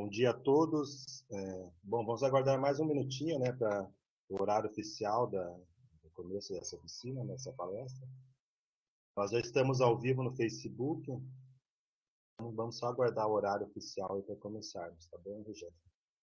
Bom dia a todos. Bom, vamos aguardar mais um minutinho, né, para o horário oficial do começo dessa oficina, dessa palestra. Nós já estamos ao vivo no Facebook, então vamos só aguardar o horário oficial para começarmos, tá bom, Rogério?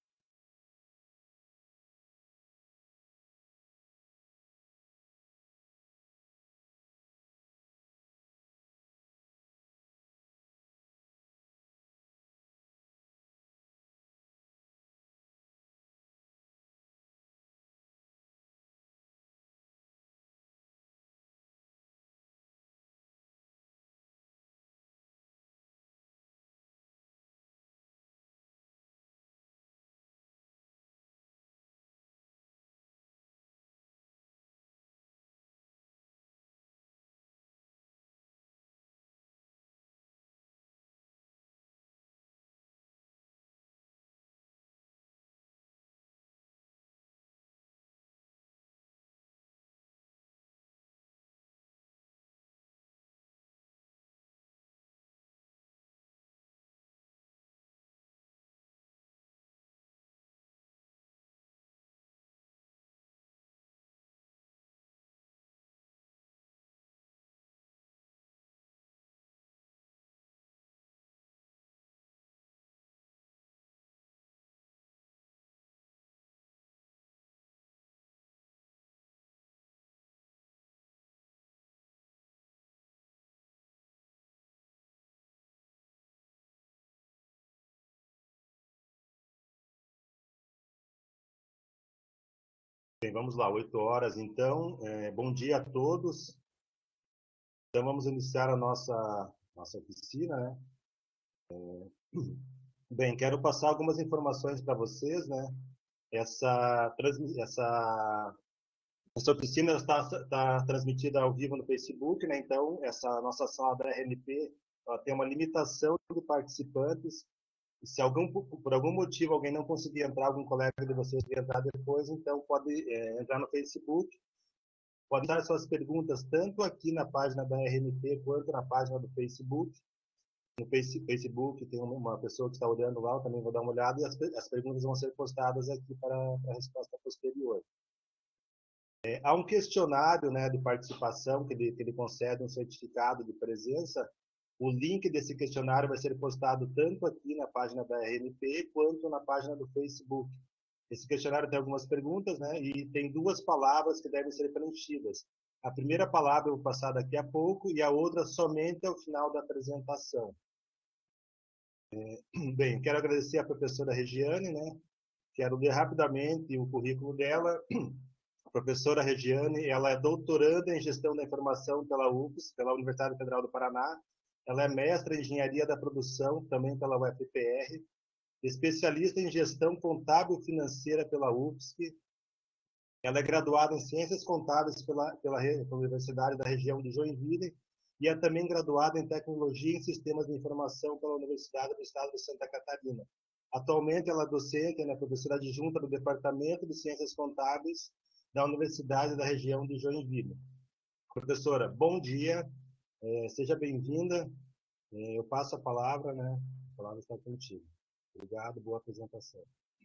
Bem, vamos lá, 8 horas então. Bom dia a todos. Então vamos iniciar a nossa oficina, né? Bem, quero passar algumas informações para vocês, né? Essa oficina está transmitida ao vivo no Facebook, né? Então, essa nossa sala da RNP ela tem uma limitação de participantes. E se por algum motivo alguém não conseguir entrar, algum colega de vocês que entrar depois, então pode entrar no Facebook, pode dar suas perguntas tanto aqui na página da RNP quanto na página do Facebook. No Facebook tem uma pessoa que está olhando lá, eu também vou dar uma olhada, e as perguntas vão ser postadas aqui para a resposta posterior. Há um questionário, né, de participação que ele concede um certificado de presença. O link desse questionário vai ser postado tanto aqui na página da RNP quanto na página do Facebook. Esse questionário tem algumas perguntas, né, e tem duas palavras que devem ser preenchidas. A primeira palavra eu vou passar daqui a pouco e a outra somente ao final da apresentação. Bem, quero agradecer à professora Regiane, né? Quero ler rapidamente o currículo dela. A professora Regiane, ela é doutoranda em Gestão da Informação pela UFS, pela Universidade Federal do Paraná. Ela é mestra em Engenharia da Produção, também pela UFPR. Especialista em Gestão Contábil Financeira pela UFSC. Ela é graduada em Ciências Contábeis pela Universidade da região de Joinville e é também graduada em Tecnologia em Sistemas de Informação pela Universidade do Estado de Santa Catarina. Atualmente, ela é docente, né, professora adjunta do Departamento de Ciências Contábeis da Universidade da região de Joinville. Professora, bom dia, seja bem-vinda. Eu passo a palavra, né? A palavra está contigo. Obrigado, boa apresentação.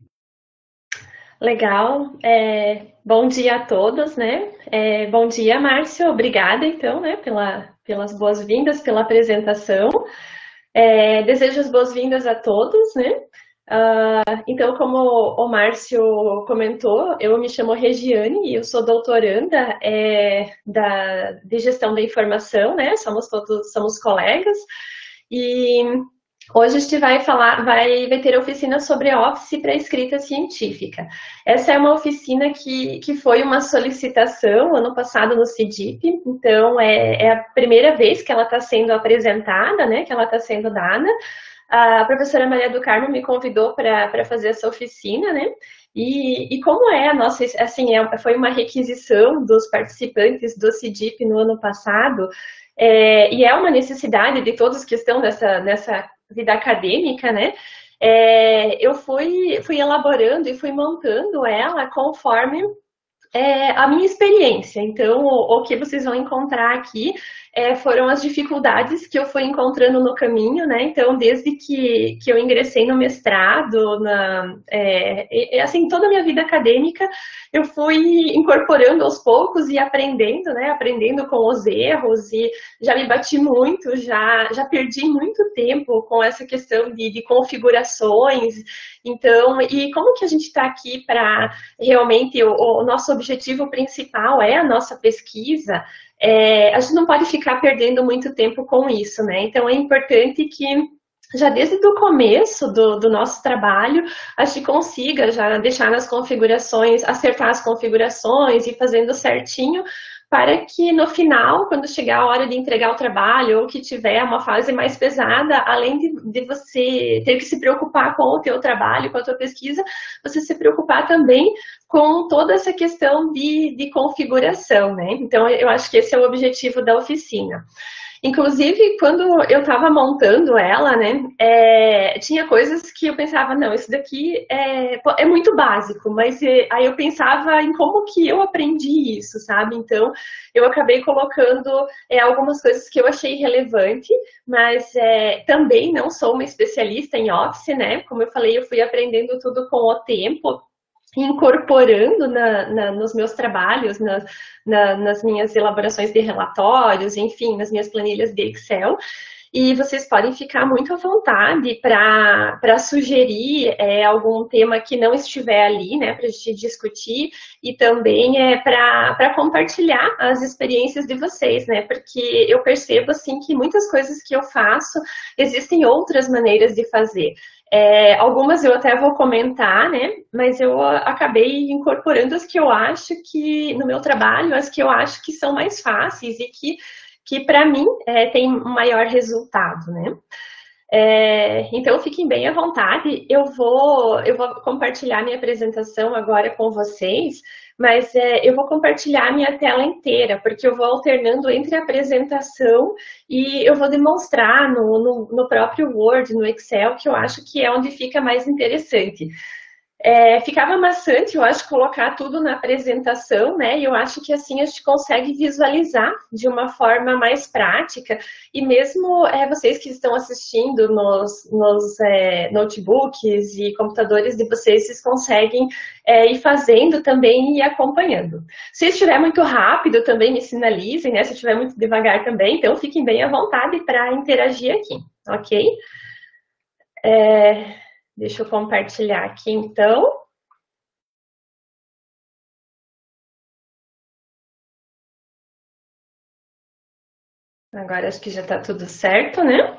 Legal, bom dia a todos, né? Bom dia, Márcio, obrigada então, né, pelas boas-vindas, pela apresentação. Desejo as boas-vindas a todos, né? Então, como o Márcio comentou, eu me chamo Regiane e eu sou doutoranda de Gestão da Informação, né? Somos colegas e hoje a gente vai ter oficina sobre Office para escrita científica. Essa é uma oficina que foi uma solicitação ano passado no CIDIP, então é a primeira vez que ela está sendo apresentada, né, que ela está sendo dada. A professora Maria do Carmo me convidou para fazer essa oficina, né? E como é a nossa, assim, foi uma requisição dos participantes do CIDIP no ano passado, e é uma necessidade de todos que estão nessa vida acadêmica, né? Eu fui elaborando e fui montando ela conforme a minha experiência. Então, o que vocês vão encontrar aqui foram as dificuldades que eu fui encontrando no caminho, né? Então, desde que eu ingressei no mestrado, assim, toda a minha vida acadêmica, eu fui incorporando aos poucos e aprendendo, né? Aprendendo com os erros e já me bati muito, já perdi muito tempo com essa questão de configurações. Então, e como que a gente está aqui para realmente, o nosso objetivo principal é a nossa pesquisa, a gente não pode ficar perdendo muito tempo com isso, né? Então, é importante que já desde o começo do nosso trabalho, a gente consiga já deixar nas configurações, acertar as configurações e fazendo certinho, para que no final, quando chegar a hora de entregar o trabalho, ou que tiver uma fase mais pesada, além de você ter que se preocupar com o teu trabalho, com a tua pesquisa, você se preocupar também com toda essa questão de configuração, né? Então, eu acho que esse é o objetivo da oficina. Inclusive, quando eu estava montando ela, né, tinha coisas que eu pensava, não, isso daqui é muito básico, mas aí eu pensava em como que eu aprendi isso, sabe? Então, eu acabei colocando algumas coisas que eu achei relevante, mas também não sou uma especialista em Office, né? Como eu falei, eu fui aprendendo tudo com o tempo, incorporando nos meus trabalhos, nas minhas elaborações de relatórios, enfim, nas minhas planilhas de Excel. E vocês podem ficar muito à vontade para sugerir algum tema que não estiver ali, né, para a gente discutir, e também para compartilhar as experiências de vocês, né, porque eu percebo, assim, que muitas coisas que eu faço, existem outras maneiras de fazer. Algumas eu até vou comentar, né, mas eu acabei incorporando as que eu acho que, no meu trabalho, as que eu acho que são mais fáceis e que para mim tem um maior resultado, né? Então fiquem bem à vontade, eu vou compartilhar minha apresentação agora com vocês, mas eu vou compartilhar minha tela inteira, porque eu vou alternando entre a apresentação e eu vou demonstrar no próprio Word, no Excel, que eu acho que é onde fica mais interessante. Ficava maçante, eu acho, colocar tudo na apresentação, né? E eu acho que assim a gente consegue visualizar de uma forma mais prática. E mesmo vocês que estão assistindo nos notebooks e computadores de vocês, vocês conseguem ir fazendo também e acompanhando. Se estiver muito rápido, também me sinalizem, né? Se estiver muito devagar também, então fiquem bem à vontade para interagir aqui, ok? Deixa eu compartilhar aqui, então. Agora acho que já está tudo certo, né?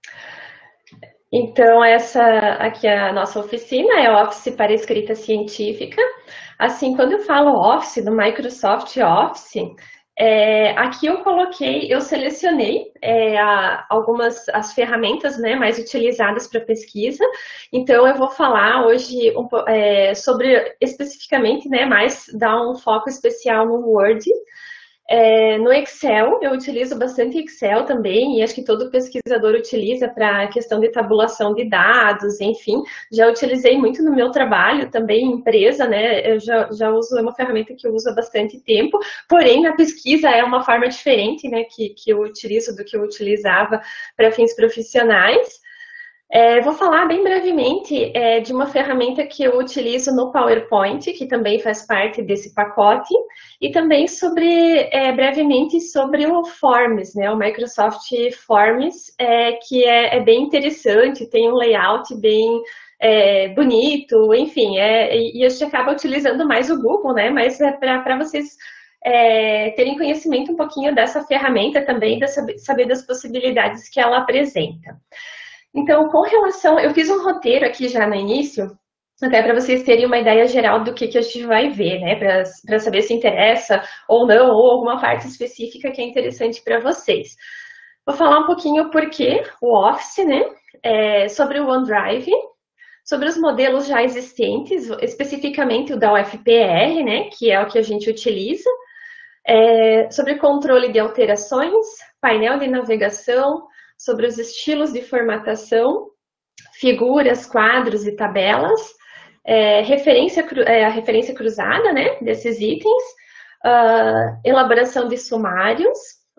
Então, essa aqui é a nossa oficina, é Office para escrita científica. Assim, quando eu falo Office, do Microsoft Office, aqui eu selecionei algumas as ferramentas, né, mais utilizadas para pesquisa. Então, eu vou falar hoje sobre, especificamente, né, dar um foco especial no Word. No Excel, eu utilizo bastante Excel também, e acho que todo pesquisador utiliza para a questão de tabulação de dados, enfim. Já utilizei muito no meu trabalho também, em empresa, né? Eu já uso, é uma ferramenta que eu uso há bastante tempo, porém, na pesquisa é uma forma diferente, né, que eu utilizo do que eu utilizava para fins profissionais. Vou falar bem brevemente de uma ferramenta que eu utilizo no PowerPoint, que também faz parte desse pacote, e também brevemente sobre o Forms, né, o Microsoft Forms, que é bem interessante, tem um layout bem bonito, enfim, e a gente acaba utilizando mais o Google, né, mas para vocês terem conhecimento um pouquinho dessa ferramenta também, saber das possibilidades que ela apresenta. Então, com relação, eu fiz um roteiro aqui já no início, até para vocês terem uma ideia geral do que a gente vai ver, né, para saber se interessa ou não, ou alguma parte específica que é interessante para vocês. Vou falar um pouquinho por que o Office, né, sobre o OneDrive, sobre os modelos já existentes, especificamente o da UFPR, né, que é o que a gente utiliza, sobre controle de alterações, painel de navegação, sobre os estilos de formatação, figuras, quadros e tabelas, a referência cruzada, né, desses itens, elaboração de sumários,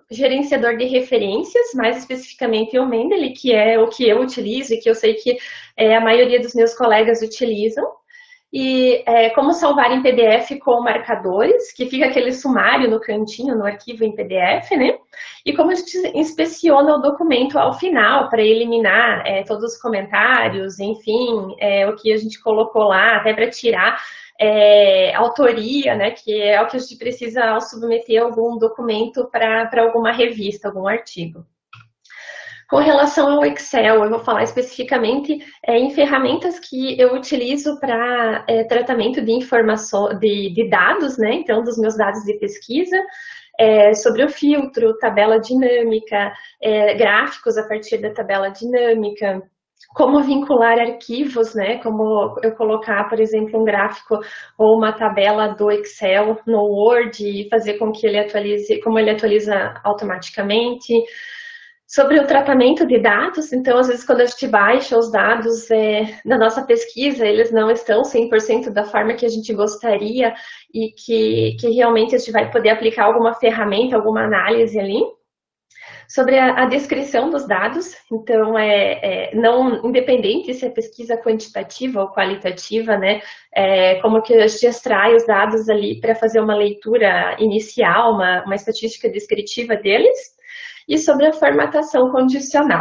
gerenciador de referências, mais especificamente o Mendeley, que é o que eu utilizo e que eu sei que a maioria dos meus colegas utilizam. E como salvar em PDF com marcadores, que fica aquele sumário no cantinho, no arquivo em PDF, né? E como a gente inspeciona o documento ao final, para eliminar todos os comentários, enfim, o que a gente colocou lá, até para tirar autoria, né? Que é o que a gente precisa ao submeter algum documento para alguma revista, algum artigo. Com relação ao Excel, eu vou falar especificamente em ferramentas que eu utilizo para tratamento de informação, de dados, né? Então, dos meus dados de pesquisa, sobre o filtro, tabela dinâmica, gráficos a partir da tabela dinâmica, como vincular arquivos, né? Como eu colocar, por exemplo, um gráfico ou uma tabela do Excel no Word e fazer com que ele atualize, como ele atualiza automaticamente. Sobre o tratamento de dados, então, às vezes, quando a gente baixa os dados da nossa pesquisa, eles não estão 100% da forma que a gente gostaria e que realmente a gente vai poder aplicar alguma ferramenta, alguma análise ali. Sobre a descrição dos dados, então, não independente se é pesquisa quantitativa ou qualitativa, né, como que a gente extrai os dados ali para fazer uma leitura inicial, uma estatística descritiva deles. E sobre a formatação condicional.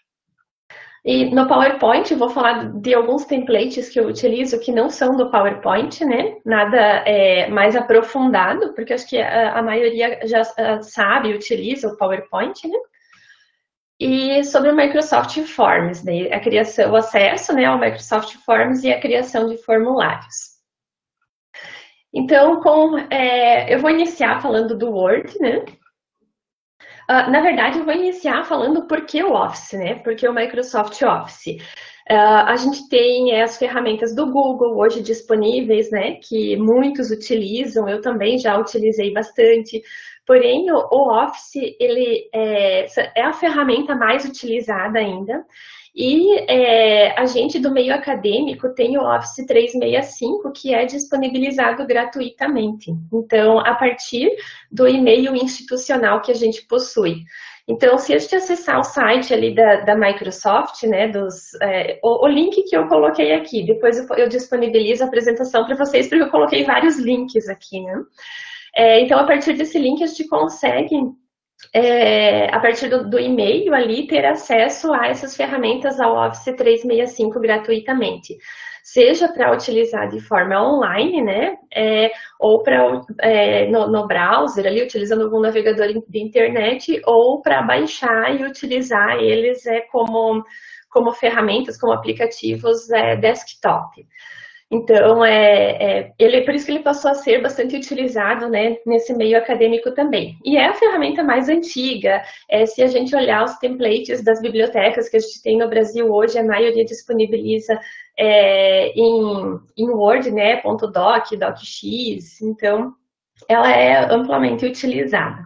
E no PowerPoint, eu vou falar de alguns templates que eu utilizo que não são do PowerPoint, né? Nada mais aprofundado, porque acho que a maioria já sabe e utiliza o PowerPoint, né? E sobre o Microsoft Forms, né? A criação, o acesso, né, ao Microsoft Forms e a criação de formulários. Então, eu vou iniciar falando do Word, né? Na verdade, eu vou iniciar falando por que o Office, né? Porque o Microsoft Office. A gente tem as ferramentas do Google hoje disponíveis, né? Que muitos utilizam, eu também já utilizei bastante. Porém, o Office, ele é a ferramenta mais utilizada ainda. E a gente do meio acadêmico tem o Office 365, que é disponibilizado gratuitamente. Então, a partir do e-mail institucional que a gente possui. Então, se a gente acessar o site ali da Microsoft, né, o link que eu coloquei aqui, depois eu disponibilizo a apresentação para vocês, porque eu coloquei vários links aqui, né? Então, a partir desse link, a gente consegue a partir do e-mail ali, ter acesso a essas ferramentas ao Office 365 gratuitamente. Seja para utilizar de forma online, né, ou no browser ali, utilizando algum navegador de internet, ou para baixar e utilizar eles como ferramentas, como aplicativos desktop. Então, por isso que ele passou a ser bastante utilizado, né, nesse meio acadêmico também. E é a ferramenta mais antiga. Se a gente olhar os templates das bibliotecas que a gente tem no Brasil hoje, a maioria disponibiliza em Word, né, .doc, docx. Então, ela é amplamente utilizada.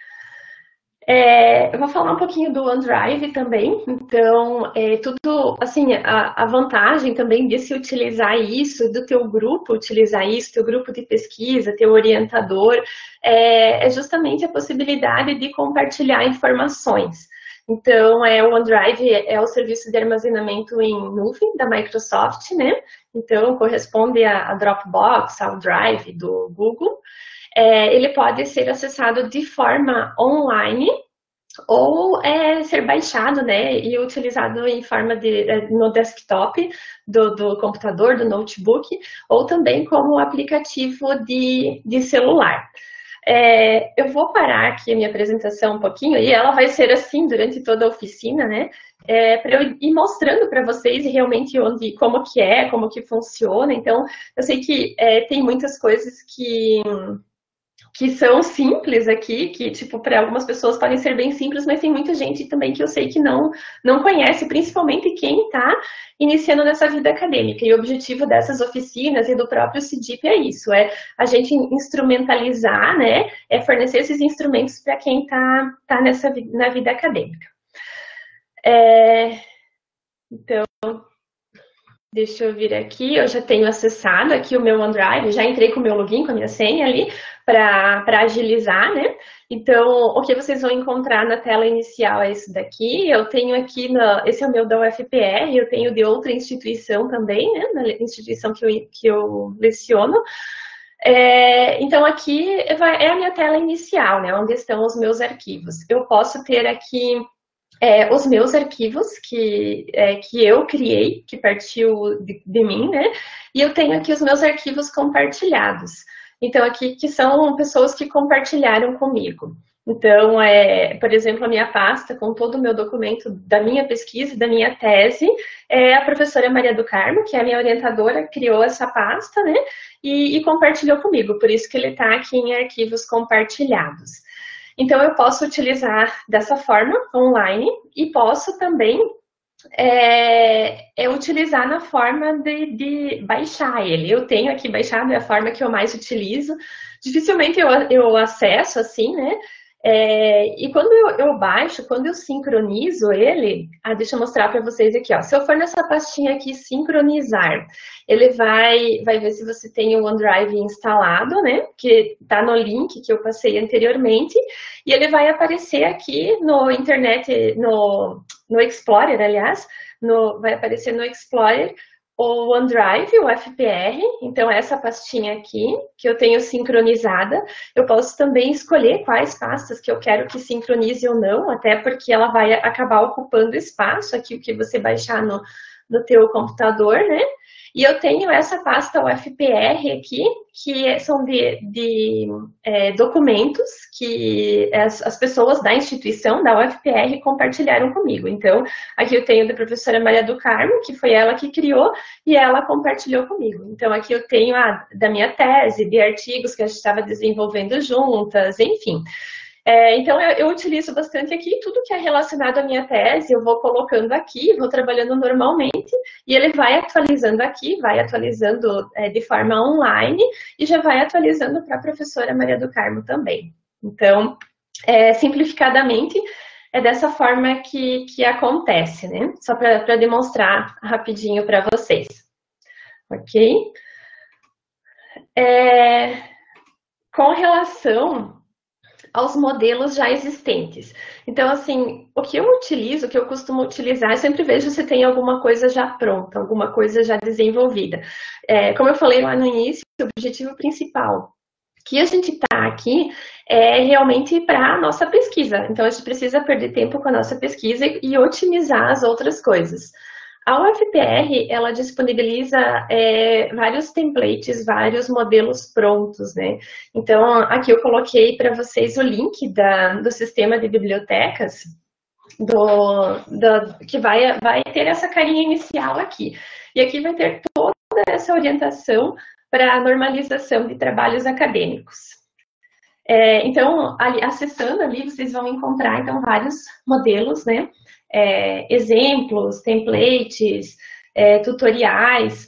Eu vou falar um pouquinho do OneDrive também, então, tudo, assim, a vantagem também de se utilizar isso, do teu grupo utilizar isso, teu grupo de pesquisa, teu orientador, é justamente a possibilidade de compartilhar informações. Então, o OneDrive é o serviço de armazenamento em nuvem da Microsoft, né? Então, corresponde a Dropbox, ao Drive do Google. Ele pode ser acessado de forma online ou ser baixado, né, e utilizado em forma no desktop do computador, do notebook, ou também como aplicativo de celular. Eu vou parar aqui a minha apresentação um pouquinho, e ela vai ser assim durante toda a oficina, né, para eu ir mostrando para vocês realmente como que funciona. Então, eu sei que tem muitas coisas que são simples aqui, que, tipo, para algumas pessoas podem ser bem simples, mas tem muita gente também que eu sei que não conhece, principalmente quem está iniciando nessa vida acadêmica. E o objetivo dessas oficinas e do próprio CIDIP é isso, a gente instrumentalizar, né, fornecer esses instrumentos para quem está na vida acadêmica. Então, deixa eu vir aqui, eu já tenho acessado aqui o meu OneDrive, já entrei com o meu login, com a minha senha ali, para agilizar, né? Então, o que vocês vão encontrar na tela inicial é isso daqui. Eu tenho aqui, esse é o meu da UFPR, eu tenho de outra instituição também, né? Na instituição que eu leciono. Então, aqui é a minha tela inicial, né? Onde estão os meus arquivos. Eu posso ter aqui os meus arquivos que eu criei, que partiu de mim, né? E eu tenho aqui os meus arquivos compartilhados. Então, aqui que são pessoas que compartilharam comigo. Então, por exemplo, a minha pasta com todo o meu documento da minha pesquisa, da minha tese, a professora Maria do Carmo, que é a minha orientadora, criou essa pasta, né? E compartilhou comigo, por isso que ele está aqui em arquivos compartilhados. Então, eu posso utilizar dessa forma, online, e posso também utilizar na forma de baixar ele. Eu tenho aqui baixado, é a forma que eu mais utilizo. Dificilmente eu acesso assim, né? E quando eu baixo, quando eu sincronizo ele, deixa eu mostrar para vocês aqui, ó. Se eu for nessa pastinha aqui, sincronizar, ele vai ver se você tem o OneDrive instalado, né? Que tá no link que eu passei anteriormente, e ele vai aparecer aqui no internet, no Explorer, aliás, vai aparecer no Explorer o OneDrive, o FPR, então essa pastinha aqui, que eu tenho sincronizada, eu posso também escolher quais pastas que eu quero que sincronize ou não, até porque ela vai acabar ocupando espaço aqui, o que você baixar no teu computador, né? E eu tenho essa pasta UFPR aqui, que são de documentos que as pessoas da instituição, da UFPR, compartilharam comigo. Então, aqui eu tenho da professora Maria do Carmo, que foi ela que criou, e ela compartilhou comigo. Então, aqui eu tenho da minha tese, de artigos que a gente estava desenvolvendo juntas, enfim. Então, eu utilizo bastante aqui tudo que é relacionado à minha tese, eu vou colocando aqui, vou trabalhando normalmente, e ele vai atualizando aqui, vai atualizando de forma online, e já vai atualizando para a professora Maria do Carmo também. Então, simplificadamente, é dessa forma que acontece, né? Só para demonstrar rapidinho para vocês. Ok? Com relação aos modelos já existentes. Então, assim, o que eu utilizo, o que eu costumo utilizar, eu sempre vejo se tem alguma coisa já pronta, alguma coisa já desenvolvida. Como eu falei lá no início, o objetivo principal que a gente está aqui é realmente para a nossa pesquisa. Então, a gente precisa perder tempo com a nossa pesquisa e otimizar as outras coisas. A UFPR, ela disponibiliza vários templates, vários modelos prontos, né? Então, aqui eu coloquei para vocês o link do sistema de bibliotecas, que vai ter essa carinha inicial aqui. E aqui vai ter toda essa orientação para a normalização de trabalhos acadêmicos. Então, acessando ali, vocês vão encontrar, então, vários modelos, né? Exemplos, templates, tutoriais,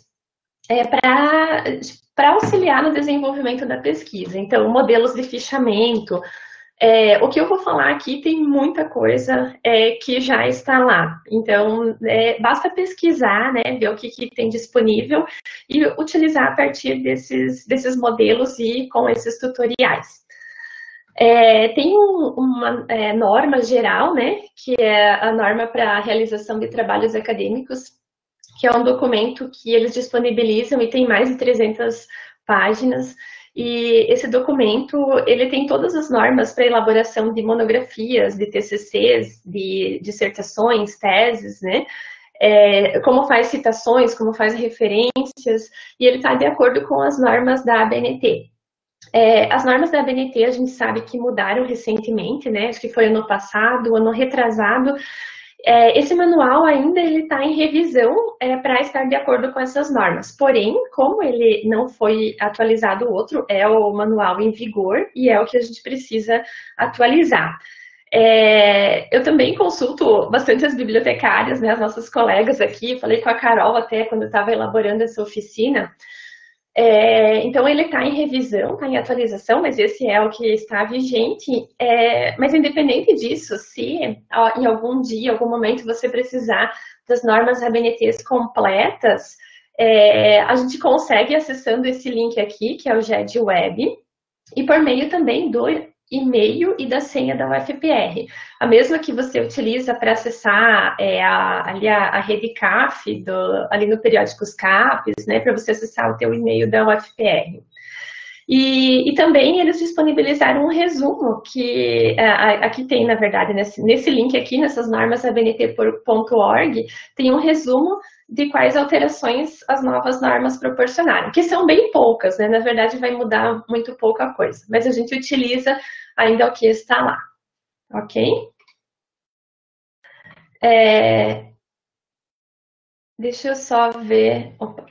para auxiliar no desenvolvimento da pesquisa. Então, modelos de fichamento. O que eu vou falar aqui tem muita coisa que já está lá. Então, basta pesquisar, né, ver o que tem disponível e utilizar a partir desses modelos e com esses tutoriais. Tem uma norma geral, né, que é a norma para a realização de trabalhos acadêmicos, que é um documento que eles disponibilizam e tem mais de 300 páginas. E esse documento, ele tem todas as normas para elaboração de monografias, de TCCs, de dissertações, teses, né? Como faz citações, como faz referências, e ele está de acordo com as normas da ABNT. As normas da ABNT a gente sabe que mudaram recentemente, né? Acho que foi ano passado, ano retrasado. Esse manual ainda está em revisão para estar de acordo com essas normas. Porém, como ele não foi atualizado, o outro é o manual em vigor e é o que a gente precisa atualizar. Eu também consulto bastante as bibliotecárias, né, as nossas colegas aqui. Falei com a Carol até quando eu estava elaborando essa oficina. Então, ele está em revisão, está em atualização, mas esse é o que está vigente. Mas, independente disso, se em algum dia, algum momento, você precisar das normas ABNTs completas, a gente consegue acessando esse link aqui, que é o GED Web. e por meio também do e-mail e da senha da UFPR. A mesma que você utiliza para acessar a rede CAF, ali no Periódicos CAPES, né, para você acessar o teu e-mail da UFPR. E também eles disponibilizaram um resumo que aqui tem, na verdade, nesse link aqui, nessas normas abnt.org, tem um resumo de quais alterações as novas normas proporcionaram, que são bem poucas, né? Na verdade, vai mudar muito pouca coisa, mas a gente utiliza ainda o que está lá, ok? Deixa eu só ver... Opa.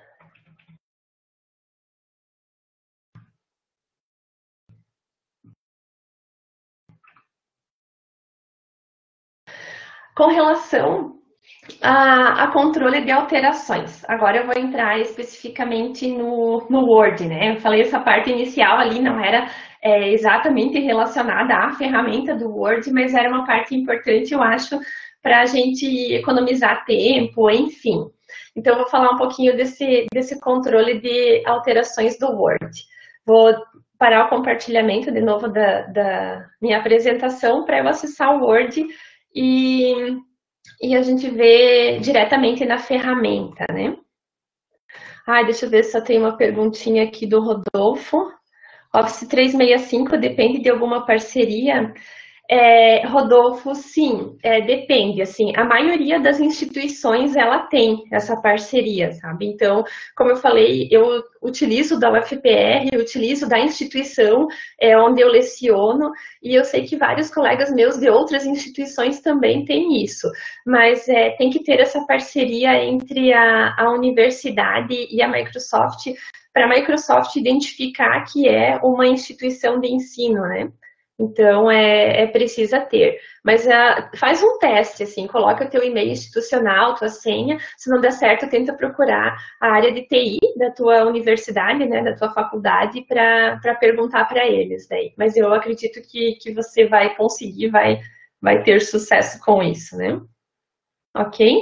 Com relação a controle de alterações. Agora eu vou entrar especificamente no Word, né? Eu falei essa parte inicial ali não era exatamente relacionada à ferramenta do Word, mas era uma parte importante, eu acho, para a gente economizar tempo, enfim. Então eu vou falar um pouquinho desse controle de alterações do Word. Vou parar o compartilhamento de novo da minha apresentação para eu acessar o Word e a gente vê diretamente na ferramenta, né? Deixa eu ver se só tem uma perguntinha aqui do Rodolfo. Office 365 depende de alguma parceria? Rodolfo, sim, depende, assim, a maioria das instituições, ela tem essa parceria, sabe? Então, como eu falei, eu utilizo da UFPR, eu utilizo da instituição onde eu leciono, e eu sei que vários colegas meus de outras instituições também têm isso, mas tem que ter essa parceria entre a universidade e a Microsoft, para a Microsoft identificar que é uma instituição de ensino, né? Então, precisa ter. Mas faz um teste, assim, coloca o teu e-mail institucional, tua senha, se não der certo, tenta procurar a área de TI da tua universidade, né, da tua faculdade, para perguntar para eles daí. Mas eu acredito que você vai conseguir, vai ter sucesso com isso, né? Ok?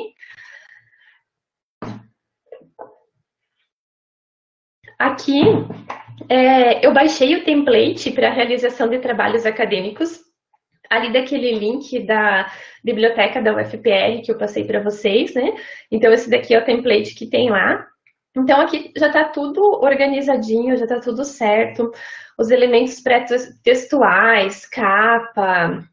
Aqui, eu baixei o template para realização de trabalhos acadêmicos, ali daquele link da biblioteca da UFPR que eu passei para vocês, né? Então, esse daqui é o template que tem lá. Então, aqui já está tudo organizadinho, já está tudo certo. Os elementos pré-textuais, capa,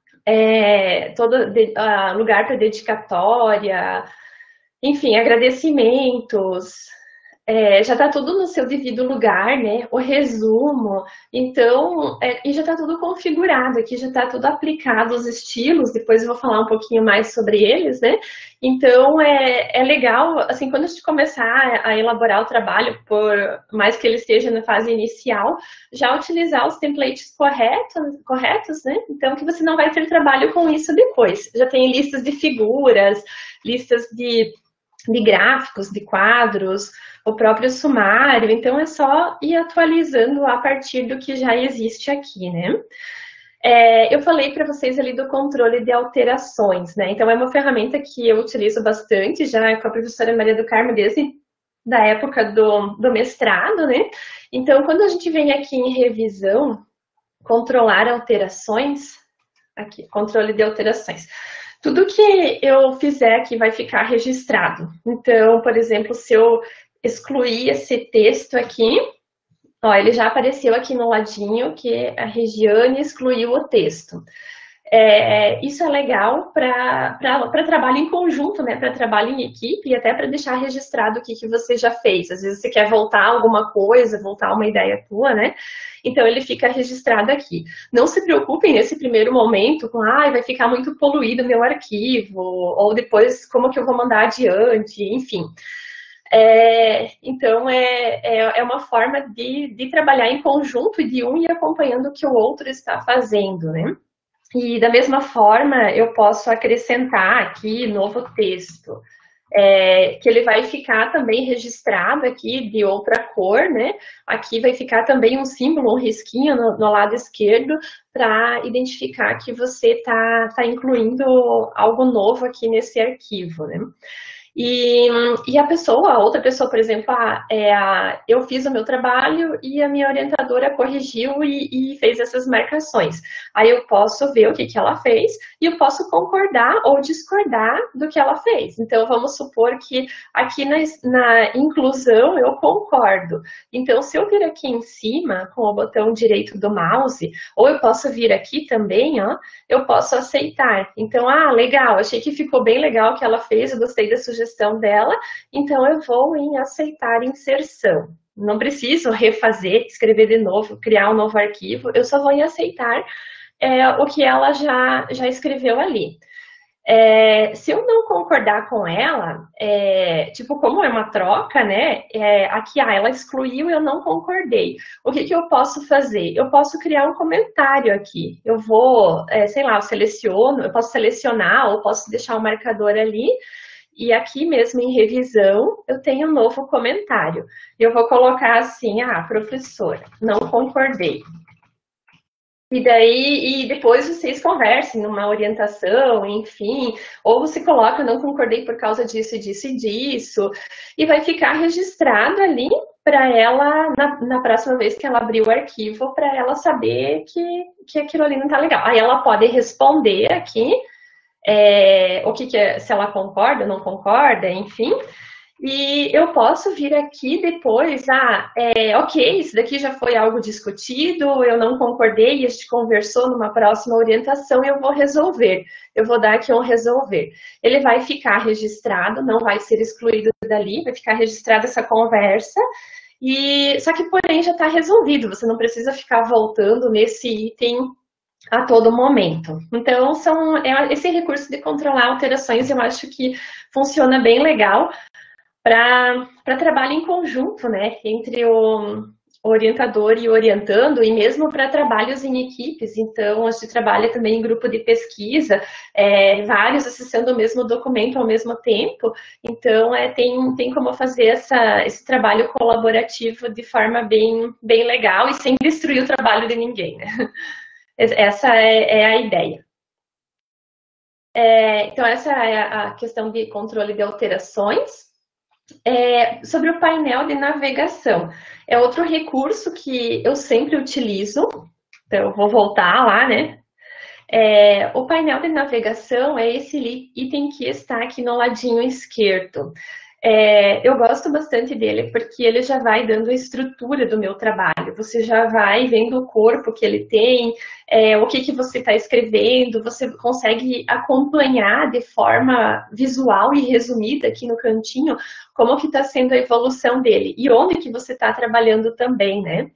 todo lugar para dedicatória, enfim, agradecimentos, já está tudo no seu devido lugar, né? O resumo, então, e já está tudo configurado aqui, já está tudo aplicado, os estilos, depois eu vou falar um pouquinho mais sobre eles, né? Então, é legal, assim, quando a gente começar a elaborar o trabalho, por mais que ele esteja na fase inicial, já utilizar os templates corretos, né? Então, que você não vai ter trabalho com isso depois. Já tem listas de figuras, listas de gráficos, de quadros, o próprio sumário, então é só ir atualizando a partir do que já existe aqui, né? Eu falei para vocês ali do controle de alterações, né? Então é uma ferramenta que eu utilizo bastante já com a professora Maria do Carmo desde da época do mestrado, né? Então quando a gente vem aqui em revisão, controlar alterações, aqui, controle de alterações. Tudo que eu fizer aqui vai ficar registrado. Então, por exemplo, se eu excluir esse texto aqui, ó, ele já apareceu aqui no ladinho que a Regiane excluiu o texto. Isso é legal para trabalho em conjunto, né? Para trabalho em equipe e até para deixar registrado o que você já fez. Às vezes você quer voltar alguma coisa, voltar uma ideia tua, né? Então ele fica registrado aqui. Não se preocupem nesse primeiro momento com vai ficar muito poluído meu arquivo, ou depois como que eu vou mandar adiante, enfim. Então é uma forma de trabalhar em conjunto e de um ir acompanhando o que o outro está fazendo, né? E da mesma forma, eu posso acrescentar aqui novo texto, que ele vai ficar também registrado aqui de outra cor, né? Aqui vai ficar também um símbolo, um risquinho no lado esquerdo, para identificar que você tá incluindo algo novo aqui nesse arquivo, né? E a outra pessoa, por exemplo, eu fiz o meu trabalho e a minha orientadora corrigiu e fez essas marcações. Aí eu posso ver o que ela fez e eu posso concordar ou discordar do que ela fez. Então, vamos supor que aqui na inclusão eu concordo. Então, se eu vir aqui em cima com o botão direito do mouse, ou eu posso vir aqui também, ó, eu posso aceitar. Então, legal, achei que ficou bem legal o que ela fez, eu gostei da sugestão dela, então eu vou em aceitar inserção. Não preciso refazer, escrever de novo, criar um novo arquivo, eu só vou em aceitar o que ela já escreveu ali. Se eu não concordar com ela, tipo, como é uma troca, né? Aqui, ela excluiu e eu não concordei. O que eu posso fazer? Eu posso criar um comentário aqui. Eu vou, sei lá, eu posso selecionar ou posso deixar um marcador ali. E aqui mesmo em revisão, eu tenho um novo comentário. Eu vou colocar assim, professora, não concordei. E depois vocês conversem numa orientação, enfim, ou você coloca, não concordei por causa disso, disso e disso, e vai ficar registrado ali para ela, na próxima vez que ela abrir o arquivo, para ela saber que aquilo ali não está legal. Aí ela pode responder aqui, se ela concorda ou não concorda, enfim. E eu posso vir aqui depois, ok, isso daqui já foi algo discutido, eu não concordei, a gente conversou numa próxima orientação e eu vou resolver. Eu vou dar aqui um resolver. Ele vai ficar registrado, não vai ser excluído dali, vai ficar registrada essa conversa, só que porém já está resolvido, você não precisa ficar voltando nesse item a todo momento. Então, esse recurso de controlar alterações, eu acho que funciona bem legal para trabalho em conjunto, né, entre o orientador e o orientando, e mesmo para trabalhos em equipes. Então, a gente trabalha também em grupo de pesquisa, vários acessando o mesmo documento ao mesmo tempo. Então, tem como fazer esse trabalho colaborativo de forma bem legal e sem destruir o trabalho de ninguém, né? Essa é a ideia. Então, essa é a questão de controle de alterações. Sobre o painel de navegação. É outro recurso que eu sempre utilizo. Então, eu vou voltar lá, né? O painel de navegação é esse item que está aqui no ladinho esquerdo. Eu gosto bastante dele porque ele já vai dando a estrutura do meu trabalho. Você já vai vendo o corpo que ele tem, o que você está escrevendo, você consegue acompanhar de forma visual e resumida aqui no cantinho como que está sendo a evolução dele e onde que você está trabalhando também, né?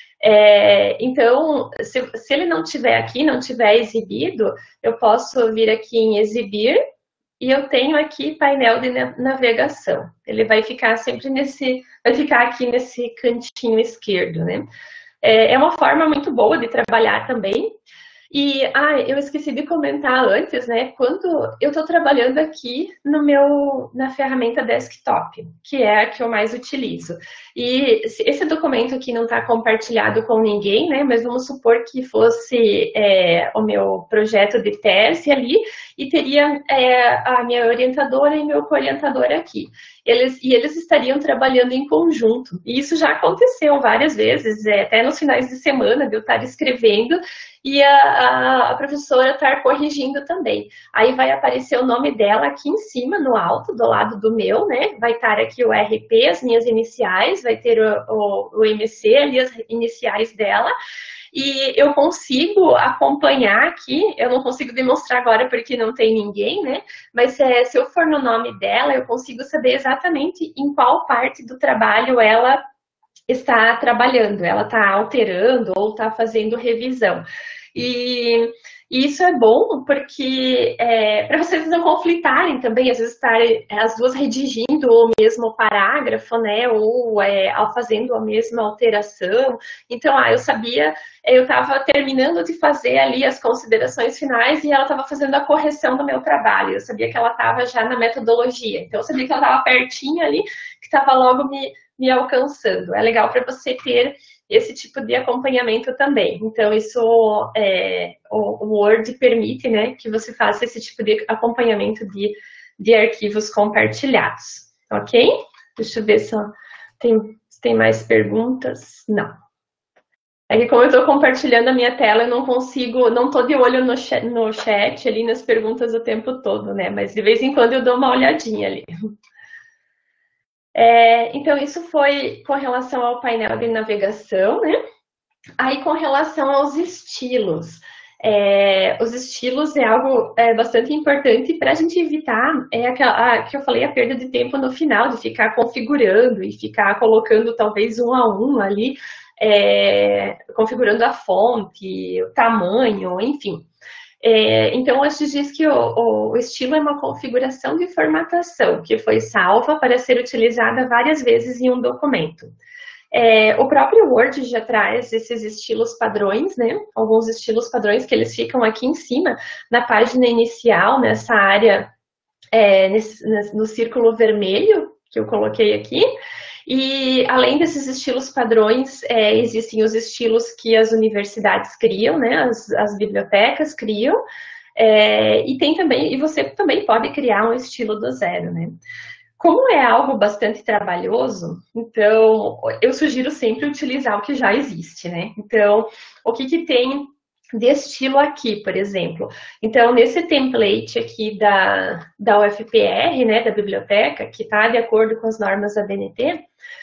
Então, se ele não tiver aqui, não tiver exibido, eu posso vir aqui em exibir e eu tenho aqui painel de navegação. Ele vai ficar sempre vai ficar aqui nesse cantinho esquerdo, né? É uma forma muito boa de trabalhar também. E, eu esqueci de comentar antes, né? Quando eu estou trabalhando aqui na ferramenta desktop, que é a que eu mais utilizo. E esse documento aqui não está compartilhado com ninguém, né? Mas vamos supor que fosse o meu projeto de tese ali e teria a minha orientadora e meu co-orientador aqui. Eles estariam trabalhando em conjunto. E isso já aconteceu várias vezes, até nos finais de semana, de eu estar escrevendo e a professora estar corrigindo também. Aí vai aparecer o nome dela aqui em cima, no alto, do lado do meu, né? Vai estar aqui o RP, as minhas iniciais, vai ter o MC ali, as iniciais dela. E eu consigo acompanhar aqui, eu não consigo demonstrar agora porque não tem ninguém, né? Mas se eu for no nome dela, eu consigo saber exatamente em qual parte do trabalho ela está trabalhando, ela está alterando ou está fazendo revisão. E isso é bom porque para vocês não conflitarem também, às vezes estarem as duas redigindo o mesmo parágrafo, né, ou fazendo a mesma alteração. Então, eu sabia, eu estava terminando de fazer ali as considerações finais e ela estava fazendo a correção do meu trabalho. Eu sabia que ela estava já na metodologia, então eu sabia que ela estava pertinho ali, que estava logo me alcançando. É legal para você ter esse tipo de acompanhamento também. Então, isso o Word permite, né, que você faça esse tipo de acompanhamento de de arquivos compartilhados, ok? Deixa eu ver se tem mais perguntas. Não. É que como eu estou compartilhando a minha tela, eu não consigo, não estou de olho no chat ali, nas perguntas o tempo todo, né? Mas de vez em quando eu dou uma olhadinha ali. Então, isso foi com relação ao painel de navegação, né? Aí, com relação aos estilos. Os estilos é algo bastante importante para a gente evitar aquela que eu falei, a perda de tempo no final, de ficar configurando e ficar colocando talvez um a um ali, configurando a fonte, o tamanho, enfim. Então, a gente diz que o estilo é uma configuração de formatação que foi salva para ser utilizada várias vezes em um documento. O próprio Word já traz esses estilos padrões, né? Alguns estilos padrões que eles ficam aqui em cima, na página inicial, nessa área, no círculo vermelho que eu coloquei aqui. E além desses estilos padrões, existem os estilos que as universidades criam, né? As bibliotecas criam. E você também pode criar um estilo do zero, né? Como é algo bastante trabalhoso, então eu sugiro sempre utilizar o que já existe, né? Então, o que tem de estilo aqui, por exemplo? Então, nesse template aqui da UFPR, né, da biblioteca, que está de acordo com as normas da BNT,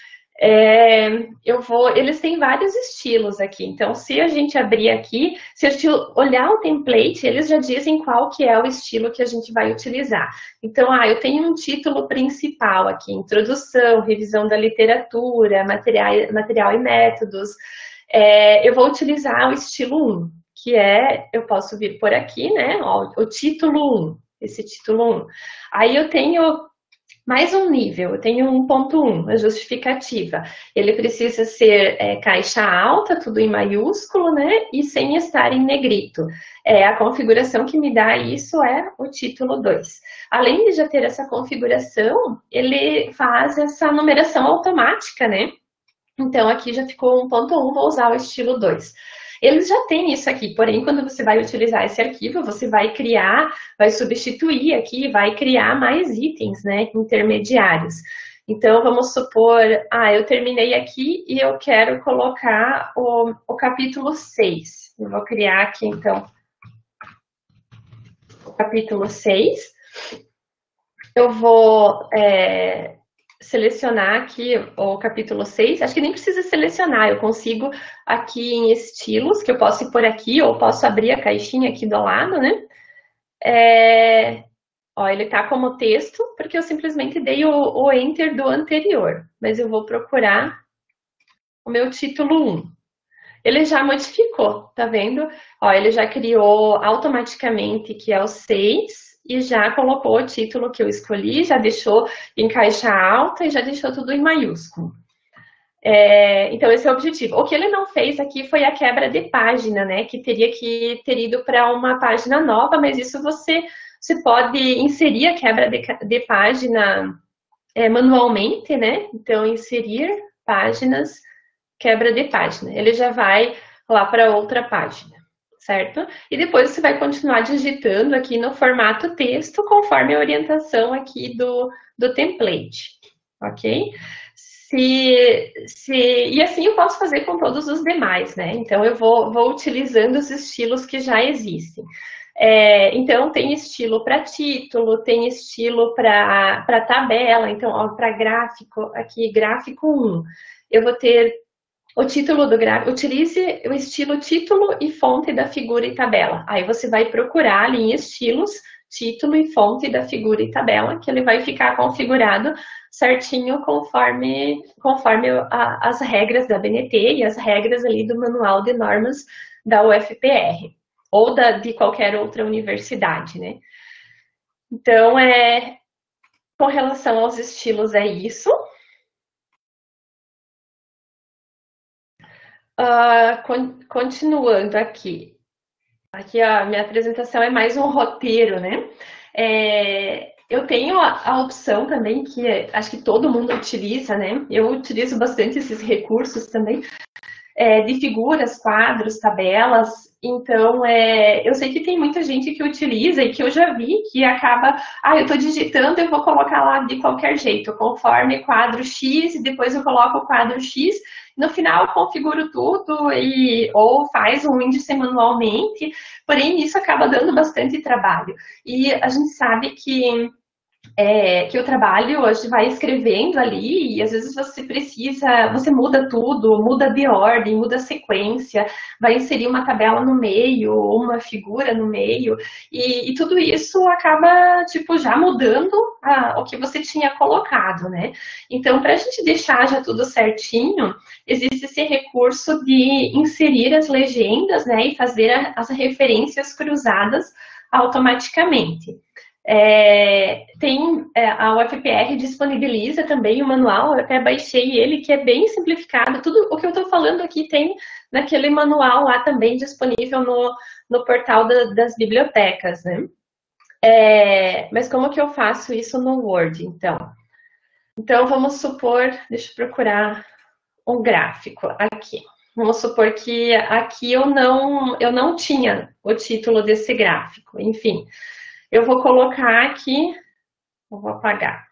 eles têm vários estilos aqui, então se a gente abrir aqui, se a gente olhar o template, eles já dizem qual que é o estilo que a gente vai utilizar. Então, eu tenho um título principal aqui, introdução, revisão da literatura, material e métodos. Eu vou utilizar o estilo 1, que eu posso vir por aqui, né, ó, o título 1, esse título 1. Aí eu tenho mais um nível, eu tenho 1.1, a justificativa. Ele precisa ser caixa alta, tudo em maiúsculo, né? E sem estar em negrito. A configuração que me dá isso é o título 2. Além de já ter essa configuração, ele faz essa numeração automática, né? Então, aqui já ficou 1.1, vou usar o estilo 2. Eles já têm isso aqui, porém, quando você vai utilizar esse arquivo, você vai criar, vai substituir aqui, vai criar mais itens, né, intermediários. Então, vamos supor, eu terminei aqui e eu quero colocar o capítulo 6. Eu vou criar aqui, então, o capítulo 6. Eu vou selecionar aqui o capítulo 6, acho que nem precisa selecionar, eu consigo aqui em estilos, que eu posso ir por aqui, ou posso abrir a caixinha aqui do lado, né? Ele tá como texto, porque eu simplesmente dei o Enter do anterior, mas eu vou procurar o meu título 1. Ele já modificou, tá vendo? Ele já criou automaticamente que é o 6, e já colocou o título que eu escolhi, já deixou em caixa alta e já deixou tudo em maiúsculo. Então, esse é o objetivo. O que ele não fez aqui foi a quebra de página, né? Que teria que ter ido para uma página nova, mas isso você pode inserir a quebra de página manualmente, né? Então, inserir páginas, quebra de página. Ele já vai lá para outra página, certo? E depois você vai continuar digitando aqui no formato texto, conforme a orientação aqui do template, ok? E assim eu posso fazer com todos os demais, né? Então, eu vou utilizando os estilos que já existem. Então, tem estilo para título, tem estilo para tabela, então, para gráfico, aqui, gráfico 1. Eu vou ter o título do gráfico, utilize o estilo título e fonte da figura e tabela. Aí você vai procurar ali em estilos, título e fonte da figura e tabela, que ele vai ficar configurado certinho conforme as regras da BNT e as regras ali do Manual de Normas da UFPR, ou de qualquer outra universidade, né? Então, com relação aos estilos, é isso. Continuando aqui. Aqui a minha apresentação é mais um roteiro, né? Eu tenho a opção também, que acho que todo mundo utiliza, né? Eu utilizo bastante esses recursos também, de figuras, quadros, tabelas. Então, eu sei que tem muita gente que utiliza e que eu já vi que acaba, eu estou digitando, eu vou colocar lá de qualquer jeito, conforme quadro X, e depois eu coloco o quadro X, no final eu configuro tudo ou faz um índice manualmente, porém isso acaba dando bastante trabalho. E a gente sabe que o trabalho hoje vai escrevendo ali e às vezes você muda tudo, muda de ordem, muda a sequência, vai inserir uma tabela no meio, uma figura no meio, e tudo isso acaba, tipo, já mudando o que você tinha colocado, né? Então, para a gente deixar já tudo certinho, existe esse recurso de inserir as legendas, né, e fazer as referências cruzadas automaticamente. A UFPR disponibiliza também o manual, eu até baixei ele, que é bem simplificado. Tudo o que eu estou falando aqui tem naquele manual lá também disponível no portal das bibliotecas, né? Mas como que eu faço isso no Word, então? Então, vamos supor, deixa eu procurar um gráfico aqui. Vamos supor que aqui eu não tinha o título desse gráfico, enfim. Eu vou colocar aqui, eu vou apagar.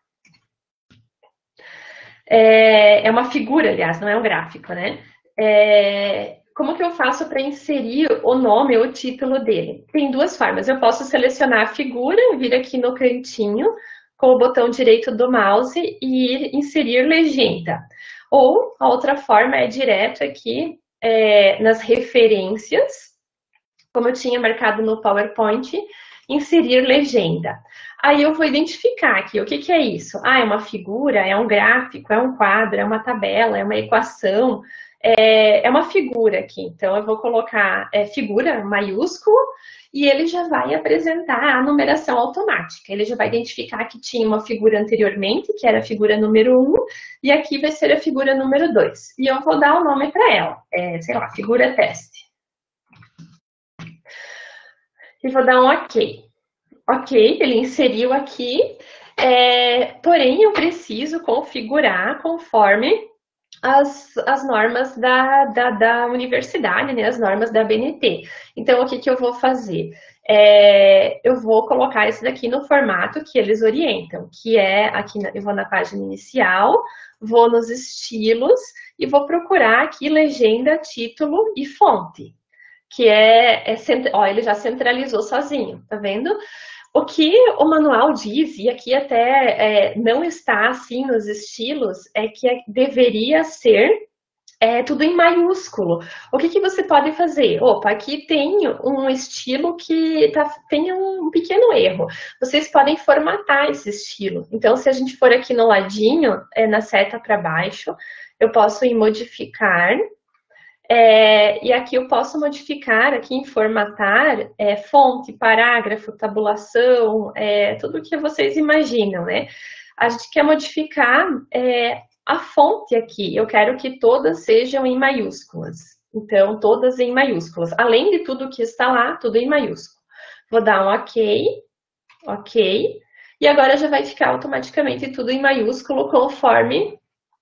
É uma figura, aliás, não é um gráfico, né? Como que eu faço para inserir o nome ou o título dele? Tem duas formas. Eu posso selecionar a figura, vir aqui no cantinho, com o botão direito do mouse e inserir legenda. Ou a outra forma é direto aqui nas referências, como eu tinha marcado no PowerPoint, inserir legenda. Aí eu vou identificar aqui o que é isso. É uma figura, é um gráfico, é um quadro, é uma tabela, é uma equação, é uma figura aqui. Então eu vou colocar figura maiúsculo e ele já vai apresentar a numeração automática. Ele já vai identificar que tinha uma figura anteriormente, que era a figura número 1, e aqui vai ser a figura número 2. E eu vou dar o nome para ela, sei lá, figura teste. E vou dar um OK. OK, ele inseriu aqui, porém eu preciso configurar conforme as normas da universidade, né, as normas da ABNT. Então, o que eu vou fazer? Eu vou colocar isso daqui no formato que eles orientam, que aqui eu vou na página inicial, vou nos estilos e vou procurar aqui legenda, título e fonte, que ele já centralizou sozinho, tá vendo? O que o manual diz, e aqui até não está assim nos estilos, é que deveria ser tudo em maiúsculo. O que você pode fazer? Opa, aqui tem um estilo que tem um pequeno erro. Vocês podem formatar esse estilo. Então, se a gente for aqui no ladinho, na seta para baixo, eu posso ir modificar. E aqui eu posso modificar, aqui em formatar, fonte, parágrafo, tabulação, tudo que vocês imaginam, né? A gente quer modificar a fonte aqui, eu quero que todas sejam em maiúsculas. Então, todas em maiúsculas. Além de tudo que está lá, tudo em maiúsculo. Vou dar um OK, OK. E agora já vai ficar automaticamente tudo em maiúsculo conforme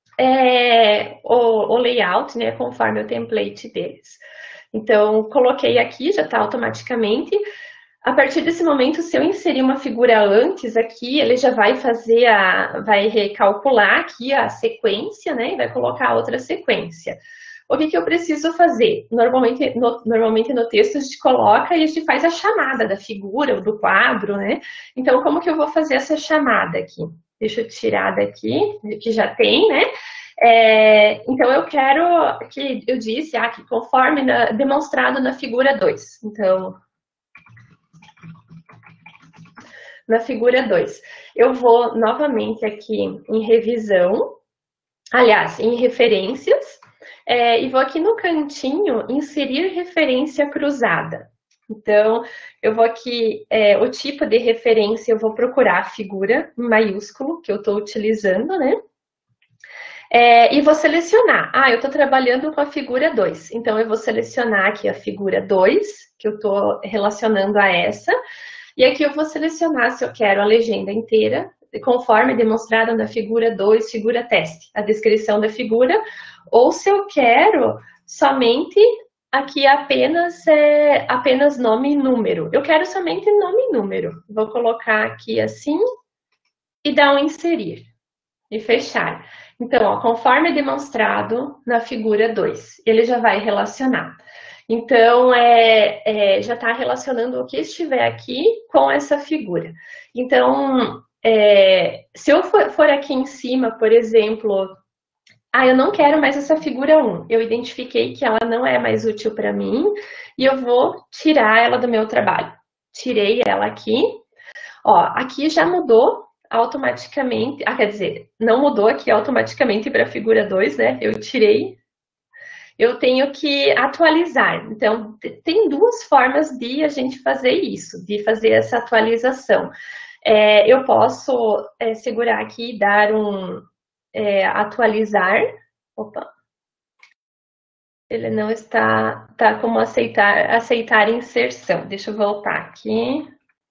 o layout, né, conforme o template deles. Então, coloquei aqui, já está automaticamente. A partir desse momento, se eu inserir uma figura antes aqui, ele já vai vai recalcular aqui a sequência, né, e vai colocar outra sequência. O que eu preciso fazer? Normalmente no texto a gente coloca e a gente faz a chamada da figura ou do quadro, né? Então, como que eu vou fazer essa chamada aqui? Deixa eu tirar daqui, que já tem, né? Então, eu quero que eu disse que conforme demonstrado na figura 2. Então, na figura 2, eu vou novamente aqui em revisão, aliás, em referências, e vou aqui no cantinho inserir referência cruzada. Então, eu vou aqui, o tipo de referência, eu vou procurar a figura em maiúsculo que eu estou utilizando, né? E vou selecionar. Eu estou trabalhando com a figura 2. Então, eu vou selecionar aqui a figura 2, que eu estou relacionando a essa. E aqui eu vou selecionar se eu quero a legenda inteira, conforme demonstrado na figura 2, figura teste, a descrição da figura, ou se eu quero somente aqui apenas nome e número. Eu quero somente nome e número. Vou colocar aqui assim e dar um inserir e fechar. Então, ó, conforme demonstrado na figura 2, ele já vai relacionar. Então, já está relacionando o que estiver aqui com essa figura. Então, se eu for aqui em cima, por exemplo, eu não quero mais essa figura 1. Eu identifiquei que ela não é mais útil para mim e eu vou tirar ela do meu trabalho. Tirei ela aqui. Ó, aqui já mudou automaticamente. Quer dizer, não mudou aqui automaticamente para a figura 2, né? Eu tirei. Eu tenho que atualizar. Então, tem duas formas de a gente fazer isso, de fazer essa atualização. Eu posso segurar aqui e dar um atualizar. Opa. Ele não está como aceitar inserção. Deixa eu voltar aqui.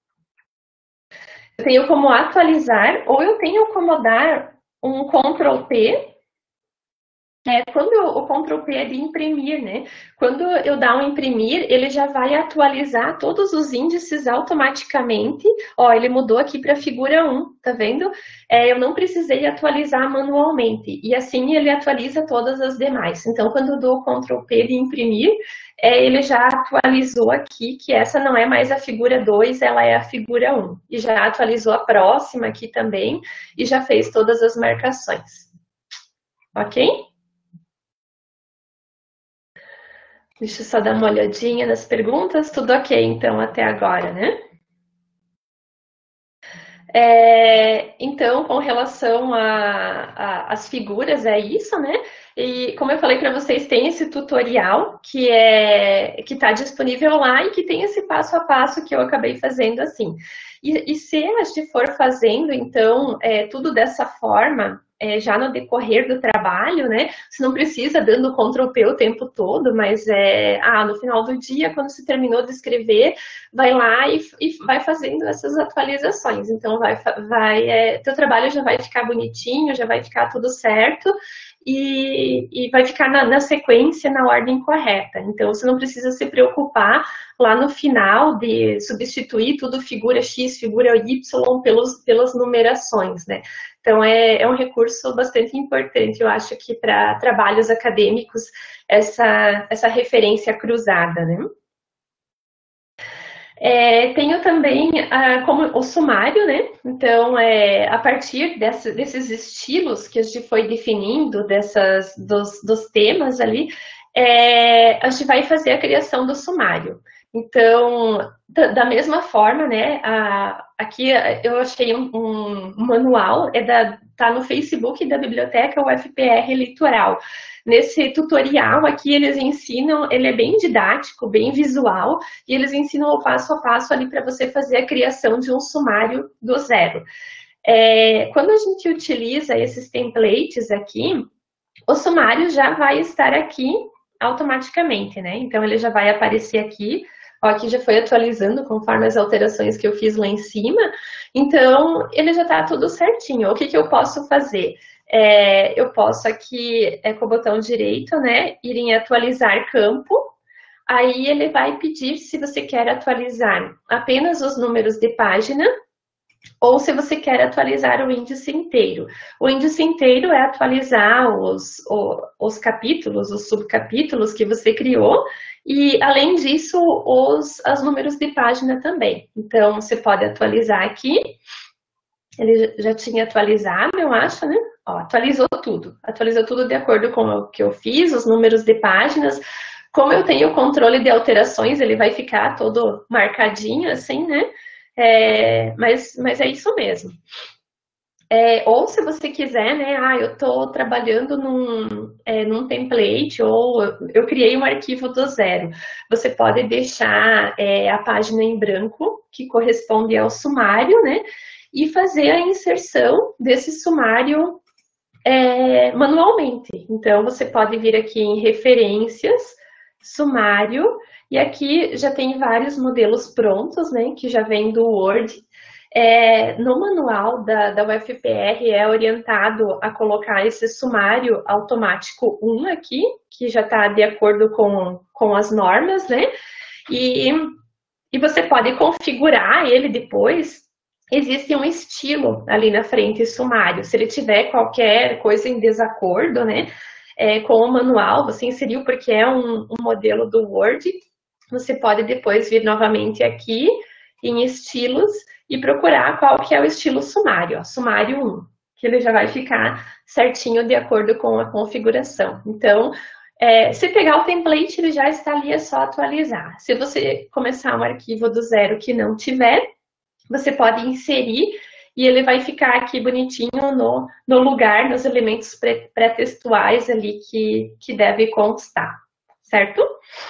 Eu tenho como atualizar ou eu tenho como dar um Ctrl P. Quando o Ctrl P é de imprimir, né? Quando eu dar um imprimir, ele já vai atualizar todos os índices automaticamente. Ó, ele mudou aqui para a figura 1, tá vendo? Eu não precisei atualizar manualmente. E assim ele atualiza todas as demais. Então, quando eu dou o Ctrl P de imprimir, ele já atualizou aqui que essa não é mais a figura 2, ela é a figura 1. E já atualizou a próxima aqui também e já fez todas as marcações. Ok? Deixa eu só dar uma olhadinha nas perguntas. Tudo ok, então, até agora, né? Então, com relação às figuras, é isso, né? E como eu falei para vocês, tem esse tutorial que está disponível lá e que tem esse passo a passo que eu acabei fazendo assim. E se a gente for fazendo, então, tudo dessa forma, já no decorrer do trabalho, né? Você não precisa dando Ctrl P o tempo todo, mas no final do dia, quando você terminou de escrever, vai lá e vai fazendo essas atualizações. Então, teu trabalho já vai ficar bonitinho, já vai ficar tudo certo e vai ficar na sequência, na ordem correta. Então, você não precisa se preocupar lá no final de substituir tudo figura X, figura Y pelas numerações, né? Então, é um recurso bastante importante, eu acho que para trabalhos acadêmicos, essa referência cruzada, né? Tenho também como o sumário, né? Então, a partir desses estilos que a gente foi definindo, dos temas ali, a gente vai fazer a criação do sumário. Então, da mesma forma, né? Aqui eu achei um manual, tá no Facebook da Biblioteca UFPR Litoral. Nesse tutorial aqui eles ensinam, ele é bem didático, bem visual, e eles ensinam o passo a passo ali para você fazer a criação de um sumário do zero. Quando a gente utiliza esses templates aqui, o sumário já vai estar aqui automaticamente, né? Então ele já vai aparecer aqui. Ó, aqui já foi atualizando conforme as alterações que eu fiz lá em cima. Então, ele já está tudo certinho. O que eu posso fazer? Eu posso aqui, com o botão direito, né, ir em atualizar campo. Aí ele vai pedir se você quer atualizar apenas os números de página ou se você quer atualizar o índice inteiro. O índice inteiro é atualizar os capítulos, os subcapítulos que você criou, e além disso, os números de página também. Então, você pode atualizar aqui. Ele já tinha atualizado, eu acho, né? Ó, atualizou tudo de acordo com o que eu fiz, os números de páginas. Como eu tenho o controle de alterações, ele vai ficar todo marcadinho assim, né? Mas é isso mesmo. Ou se você quiser, né? Eu estou trabalhando num template ou eu criei um arquivo do zero. Você pode deixar a página em branco, que corresponde ao sumário, né? E fazer a inserção desse sumário manualmente. Então, você pode vir aqui em referências, sumário, e aqui já tem vários modelos prontos, né? Que já vem do Word. No manual da UFPR é orientado a colocar esse sumário automático 1 aqui, que já está de acordo com as normas, né? E você pode configurar ele depois. Existe um estilo ali na frente, sumário. Se ele tiver qualquer coisa em desacordo, né, com o manual, você inseriu porque é um modelo do Word, você pode depois vir novamente aqui em estilos e procurar qual que é o estilo sumário, ó, sumário 1, que ele já vai ficar certinho de acordo com a configuração. Então, se pegar o template, ele já está ali, é só atualizar. Se você começar um arquivo do zero que não tiver, você pode inserir e ele vai ficar aqui bonitinho no lugar, nos elementos pré-textuais ali que deve constar, certo?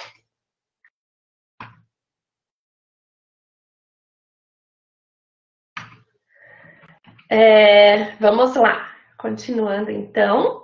Vamos lá, continuando então.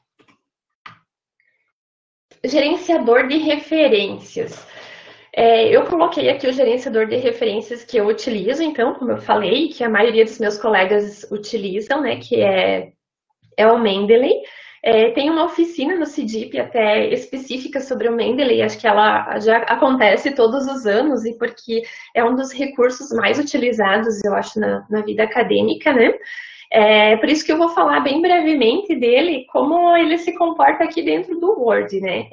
Gerenciador de referências. Eu coloquei aqui o gerenciador de referências que eu utilizo, então, como eu falei, que a maioria dos meus colegas utilizam, né, que é o Mendeley. Tem uma oficina no CIDIP até específica sobre o Mendeley, acho que ela já acontece todos os anos, e porque é um dos recursos mais utilizados, eu acho, na vida acadêmica, né? Por isso que eu vou falar bem brevemente dele, como ele se comporta aqui dentro do Word, né?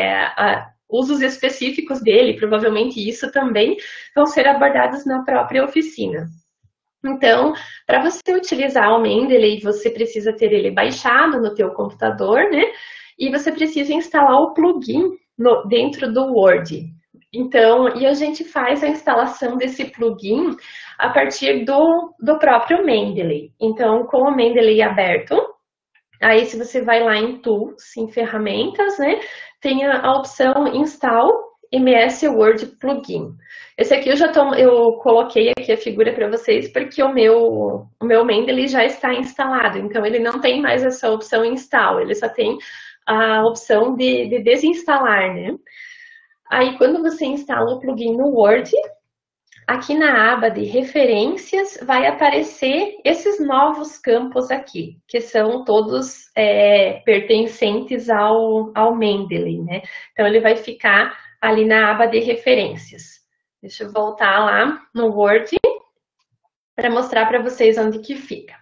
Usos específicos dele, provavelmente isso também, vão ser abordados na própria oficina. Então, para você utilizar o Mendeley, você precisa ter ele baixado no teu computador, né? E você precisa instalar o plugin dentro do Word. Então, e a gente faz a instalação desse plugin a partir do próprio Mendeley. Então, com o Mendeley aberto, aí se você vai lá em Tools, em Ferramentas, né? Tem a opção Install MS Word Plugin. Esse aqui eu coloquei aqui a figura para vocês porque o meu Mendeley já está instalado, então ele não tem mais essa opção Install, ele só tem a opção de desinstalar, né? Aí quando você instala o plugin no Word, aqui na aba de referências vai aparecer esses novos campos aqui, que são todos pertencentes ao Mendeley, né? Então ele vai ficar ali na aba de referências. Deixa eu voltar lá no Word para mostrar para vocês onde que fica.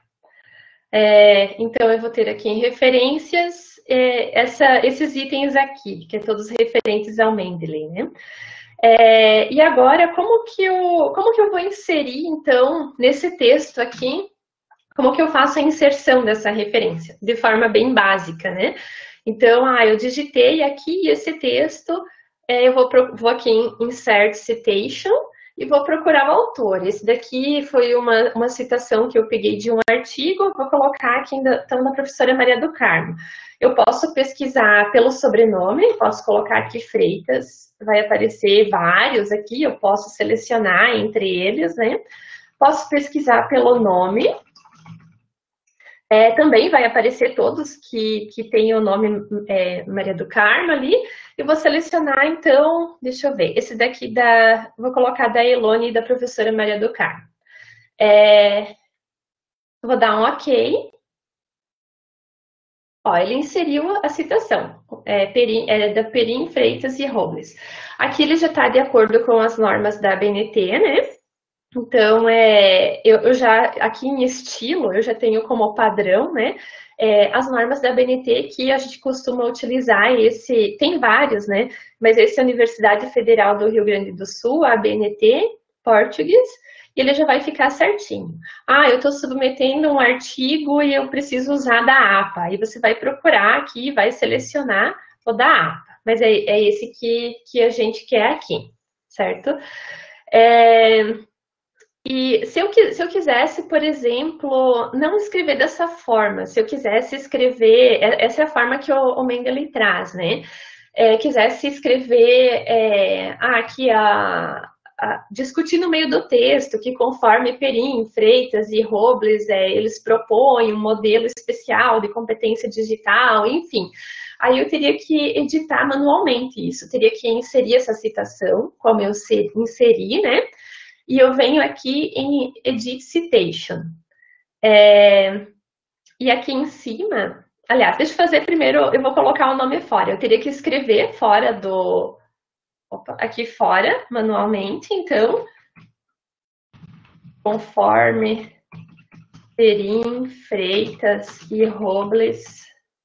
Então eu vou ter aqui em referências esses itens aqui, que é todos referentes ao Mendeley, né? E agora, como que eu vou inserir, então, nesse texto aqui, como que eu faço a inserção dessa referência? De forma bem básica, né? Então, eu digitei aqui esse texto, eu vou aqui em Insert Citation e vou procurar o autor. Esse daqui foi uma citação que eu peguei de um artigo, vou colocar aqui, então, da professora Maria do Carmo. Eu posso pesquisar pelo sobrenome, posso colocar aqui Freitas, vai aparecer vários aqui, eu posso selecionar entre eles, né? Posso pesquisar pelo nome, também vai aparecer todos que tem o nome Maria do Carmo ali, e vou selecionar, então, deixa eu ver, esse daqui vou colocar da Elone e da professora Maria do Carmo. Vou dar um OK. Ó, ele inseriu a citação, da Perim, Freitas e Robles. Aqui ele já está de acordo com as normas da ABNT, né? Então, eu já, aqui em estilo, eu já tenho como padrão, né? As normas da ABNT que a gente costuma utilizar, tem vários, né? Mas esse é a Universidade Federal do Rio Grande do Sul, a ABNT, português, e ele já vai ficar certinho. Eu estou submetendo um artigo e eu preciso usar da APA. Aí você vai procurar aqui, vai selecionar o da APA. Mas é esse que a gente quer aqui, certo? E se eu quisesse, por exemplo, não escrever dessa forma, se eu quisesse escrever, essa é a forma que o Mendeley traz, né? Quisesse escrever aqui discutir no meio do texto que conforme Perim, Freitas e Robles, eles propõem um modelo especial de competência digital, enfim. Aí eu teria que editar manualmente isso, teria que inserir essa citação, como eu inseri, né? e eu venho aqui em Edit Citation. E aqui em cima, aliás, deixa eu fazer primeiro, eu vou colocar o nome fora. Eu teria que escrever fora do... Opa, aqui fora, manualmente, então, conforme Perim, Freitas e Robles.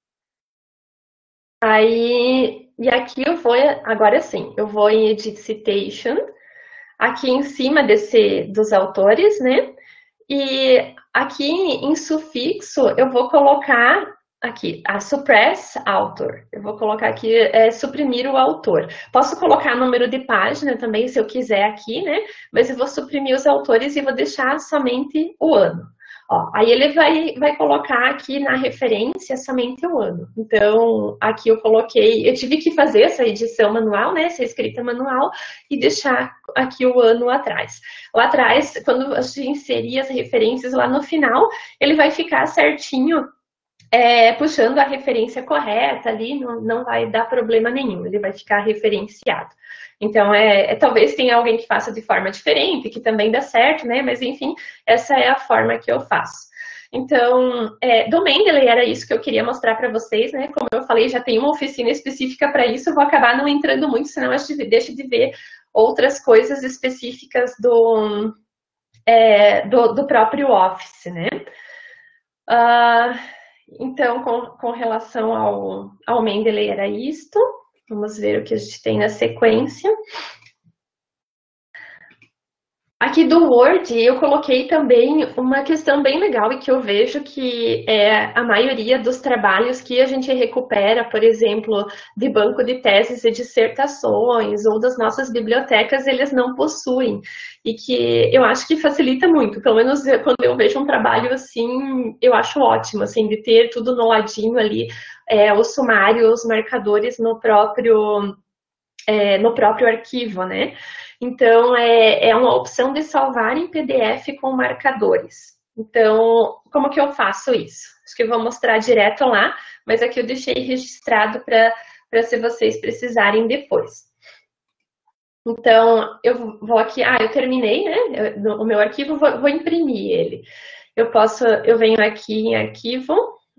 Aí, e aqui eu vou, agora sim, eu vou em Edit Citation, aqui em cima dos autores, né? E aqui em sufixo eu vou colocar aqui, a suppress author. Eu vou colocar aqui, suprimir o autor. Posso colocar número de página também, se eu quiser aqui, né? Mas eu vou suprimir os autores e vou deixar somente o ano. Ó, aí ele vai colocar aqui na referência somente o ano. Então, aqui eu coloquei, eu tive que fazer essa edição manual, né, essa escrita manual, e deixar aqui o ano atrás. Lá atrás, quando a gente inserir as referências lá no final, ele vai ficar certinho, puxando a referência correta ali, não vai dar problema nenhum, ele vai ficar referenciado. Então, talvez tenha alguém que faça de forma diferente, que também dá certo, né? Mas, enfim, essa é a forma que eu faço. Então, do Mendeley era isso que eu queria mostrar para vocês, né? Como eu falei, já tem uma oficina específica para isso, eu vou acabar não entrando muito, senão a gente deixa de ver outras coisas específicas do próprio Office, né? Então, com relação ao Mendeley era isto. Vamos ver o que a gente tem na sequência. Aqui do Word, eu coloquei também uma questão bem legal e que eu vejo que a maioria dos trabalhos que a gente recupera, por exemplo, de banco de teses e dissertações ou das nossas bibliotecas, eles não possuem. E que eu acho que facilita muito, pelo menos quando eu vejo um trabalho assim, eu acho ótimo, assim, de ter tudo no ladinho ali, o sumário, os marcadores no próprio arquivo, né? Então, é uma opção de salvar em PDF com marcadores. Então, como que eu faço isso? Acho que eu vou mostrar direto lá, mas aqui eu deixei registrado para se vocês precisarem depois. Então, eu vou aqui, eu terminei, né? O meu arquivo, vou imprimir ele. Eu venho aqui em arquivo,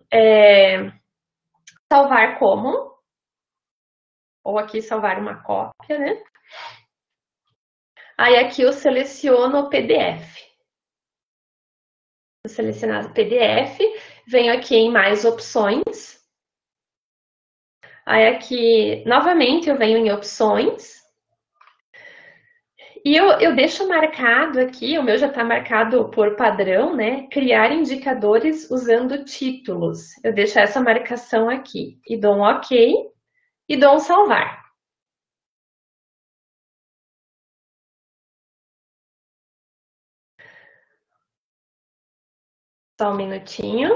salvar como, ou aqui salvar uma cópia, né? Aí aqui eu seleciono o PDF. Vou selecionar o PDF, venho aqui em mais opções. Aí aqui, novamente, eu venho em opções. E eu deixo marcado aqui, o meu já está marcado por padrão, né? Criar indicadores usando títulos. Eu deixo essa marcação aqui e dou um OK e dou um salvar. Só um minutinho.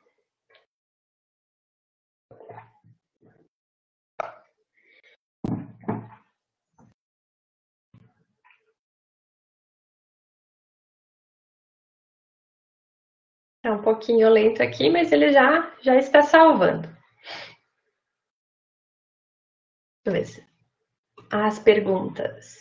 É um pouquinho lento aqui, mas ele já está salvando. Deixa eu ver as perguntas.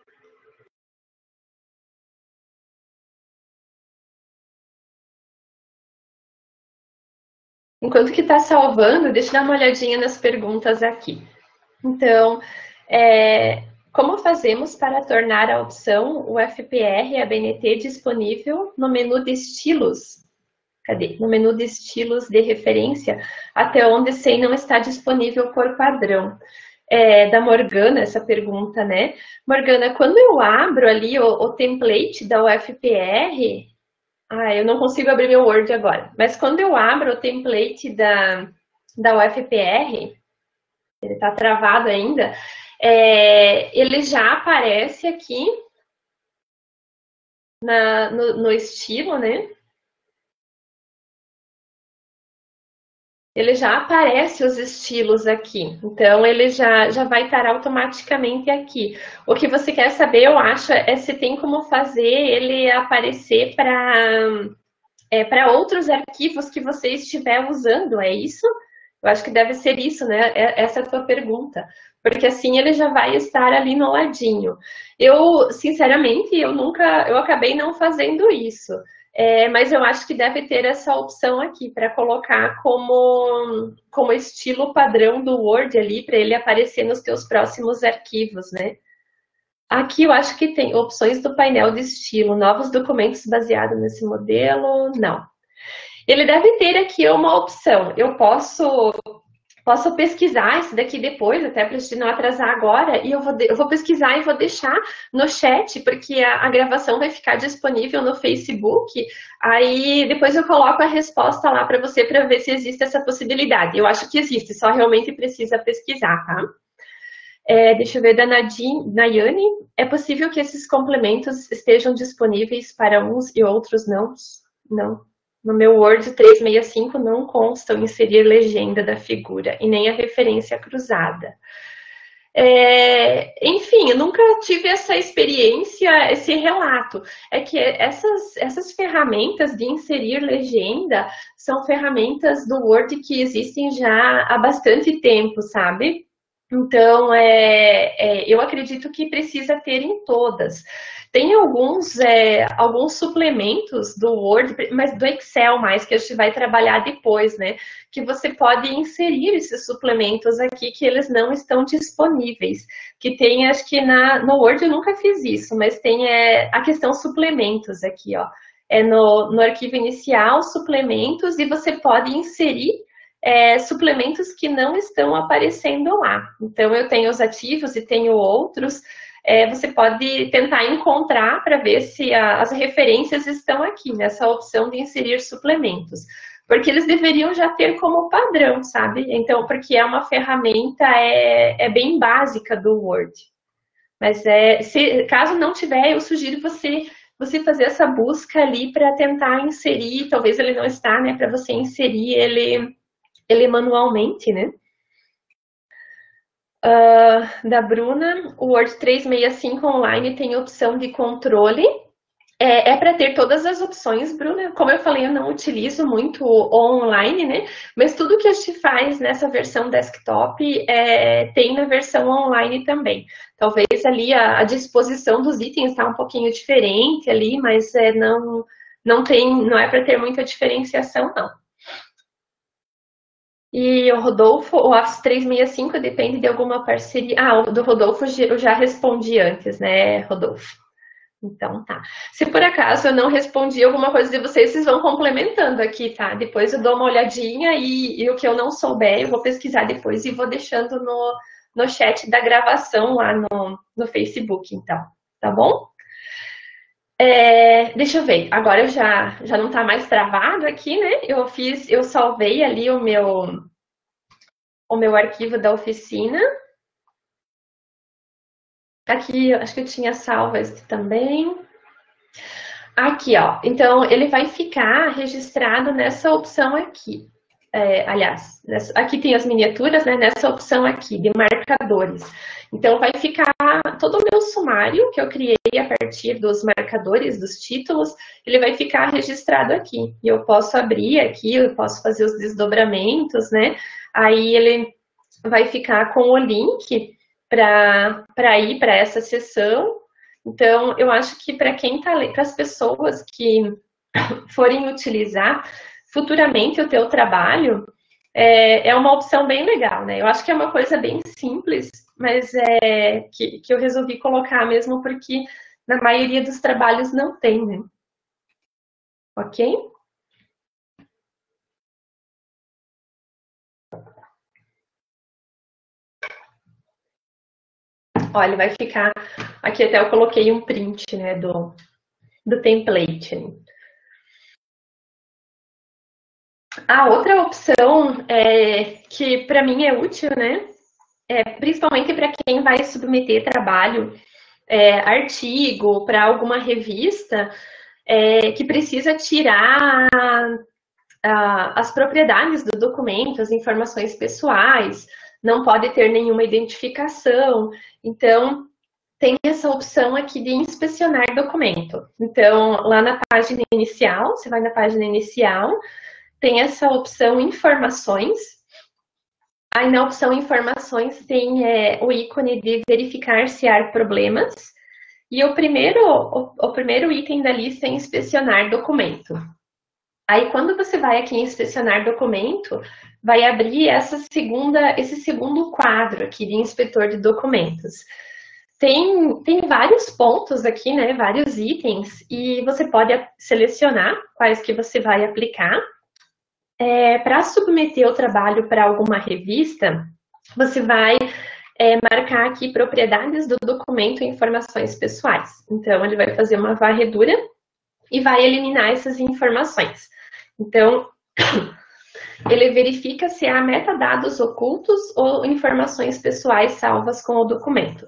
Enquanto que está salvando, deixa eu dar uma olhadinha nas perguntas aqui. Então, como fazemos para tornar a opção UFPR e ABNT disponível no menu de estilos? Cadê? No menu de estilos de referência, até onde SEI não está disponível por padrão. Da Morgana, essa pergunta, né? Morgana, quando eu abro ali o template da UFPR, eu não consigo abrir meu Word agora, mas quando eu abro o template da UFPR, ele está travado ainda, ele já aparece aqui no estilo, né? Ele já aparece os estilos aqui, então ele já vai estar automaticamente aqui. O que você quer saber, eu acho, se tem como fazer ele aparecer para outros arquivos que você estiver usando, é isso? Eu acho que deve ser isso, né? Essa é a tua pergunta. Porque assim ele já vai estar ali no ladinho. Eu, sinceramente, eu acabei não fazendo isso. Mas eu acho que deve ter essa opção aqui para colocar como estilo padrão do Word ali, para ele aparecer nos teus próximos arquivos, né? Aqui eu acho que tem opções do painel de estilo, novos documentos baseados nesse modelo, não. Ele deve ter aqui uma opção, eu posso pesquisar isso daqui depois, até para a gente não atrasar agora, e eu vou pesquisar e vou deixar no chat, porque a gravação vai ficar disponível no Facebook, aí depois eu coloco a resposta lá para você para ver se existe essa possibilidade. Eu acho que existe, só realmente precisa pesquisar, tá? Deixa eu ver, da Nayane, é possível que esses complementos estejam disponíveis para uns e outros não? Não. No meu Word 365 não consta o inserir legenda da figura e nem a referência cruzada. Enfim, eu nunca tive essa experiência, esse relato. É que essas ferramentas de inserir legenda são ferramentas do Word que existem já há bastante tempo, sabe? Então, eu acredito que precisa ter em todas. Tem alguns suplementos do Word, mas do Excel mais, que a gente vai trabalhar depois, né? Que você pode inserir esses suplementos aqui que eles não estão disponíveis. Que tem, acho que no Word eu nunca fiz isso, mas tem a questão suplementos aqui, ó. No arquivo inicial, suplementos, e você pode inserir suplementos que não estão aparecendo lá. Então, eu tenho os ativos e tenho outros. Você pode tentar encontrar para ver se as referências estão aqui, nessa opção de inserir suplementos. Porque eles deveriam já ter como padrão, sabe? Então, porque é uma ferramenta bem básica do Word. Mas caso não tiver, eu sugiro você fazer essa busca ali para tentar inserir, talvez ele não está, né? Para você inserir ele manualmente, né? Da Bruna, o Word 365 Online tem opção de controle. Para ter todas as opções, Bruna. Como eu falei, eu não utilizo muito o online, né? Mas tudo que a gente faz nessa versão desktop tem na versão online também. Talvez ali a disposição dos itens está um pouquinho diferente ali, mas não é para ter muita diferenciação, não. E o Rodolfo, o Office 365 depende de alguma parceria. O do Rodolfo eu já respondi antes, né, Rodolfo? Então tá. Se por acaso eu não respondi alguma coisa de vocês vão complementando aqui, tá? Depois eu dou uma olhadinha e o que eu não souber eu vou pesquisar depois e vou deixando no chat da gravação lá no Facebook, então. Tá bom? Deixa eu ver. Agora já não tá mais travado aqui, né? Eu salvei ali o meu arquivo da oficina. Aqui, acho que eu tinha salvo esse também. Aqui, ó. Então, ele vai ficar registrado nessa opção aqui. Aliás, aqui tem as miniaturas, né? Nessa opção aqui, de marcadores. Então, vai ficar todo o meu sumário que eu criei a partir dos marcadores, dos títulos, ele vai ficar registrado aqui. E eu posso abrir aqui, eu posso fazer os desdobramentos, né? Aí ele vai ficar com o link para ir para essa sessão. Então, eu acho que para as pessoas que forem utilizar futuramente o teu trabalho, é uma opção bem legal, né? Eu acho que é uma coisa bem simples, mas que eu resolvi colocar mesmo porque na maioria dos trabalhos não tem, né? Ok? Olha, ele vai ficar... Aqui até eu coloquei um print, né, do template. A outra opção que para mim é útil, né? Principalmente para quem vai submeter trabalho, artigo para alguma revista, que precisa tirar as propriedades do documento, as informações pessoais, não pode ter nenhuma identificação. Então, tem essa opção aqui de inspecionar documento. Então, lá na página inicial, você vai na página inicial, tem essa opção informações, Aí na opção informações tem o ícone de verificar se há problemas. E o primeiro item da lista é inspecionar documento. Aí quando você vai aqui em inspecionar documento, vai abrir esse segundo quadro aqui de inspetor de documentos. Tem vários pontos aqui, né, vários itens, e você pode selecionar quais que você vai aplicar. Para submeter o trabalho para alguma revista, você vai marcar aqui propriedades do documento e informações pessoais. Então, ele vai fazer uma varredura e vai eliminar essas informações. Então, ele verifica se há metadados ocultos ou informações pessoais salvas com o documento.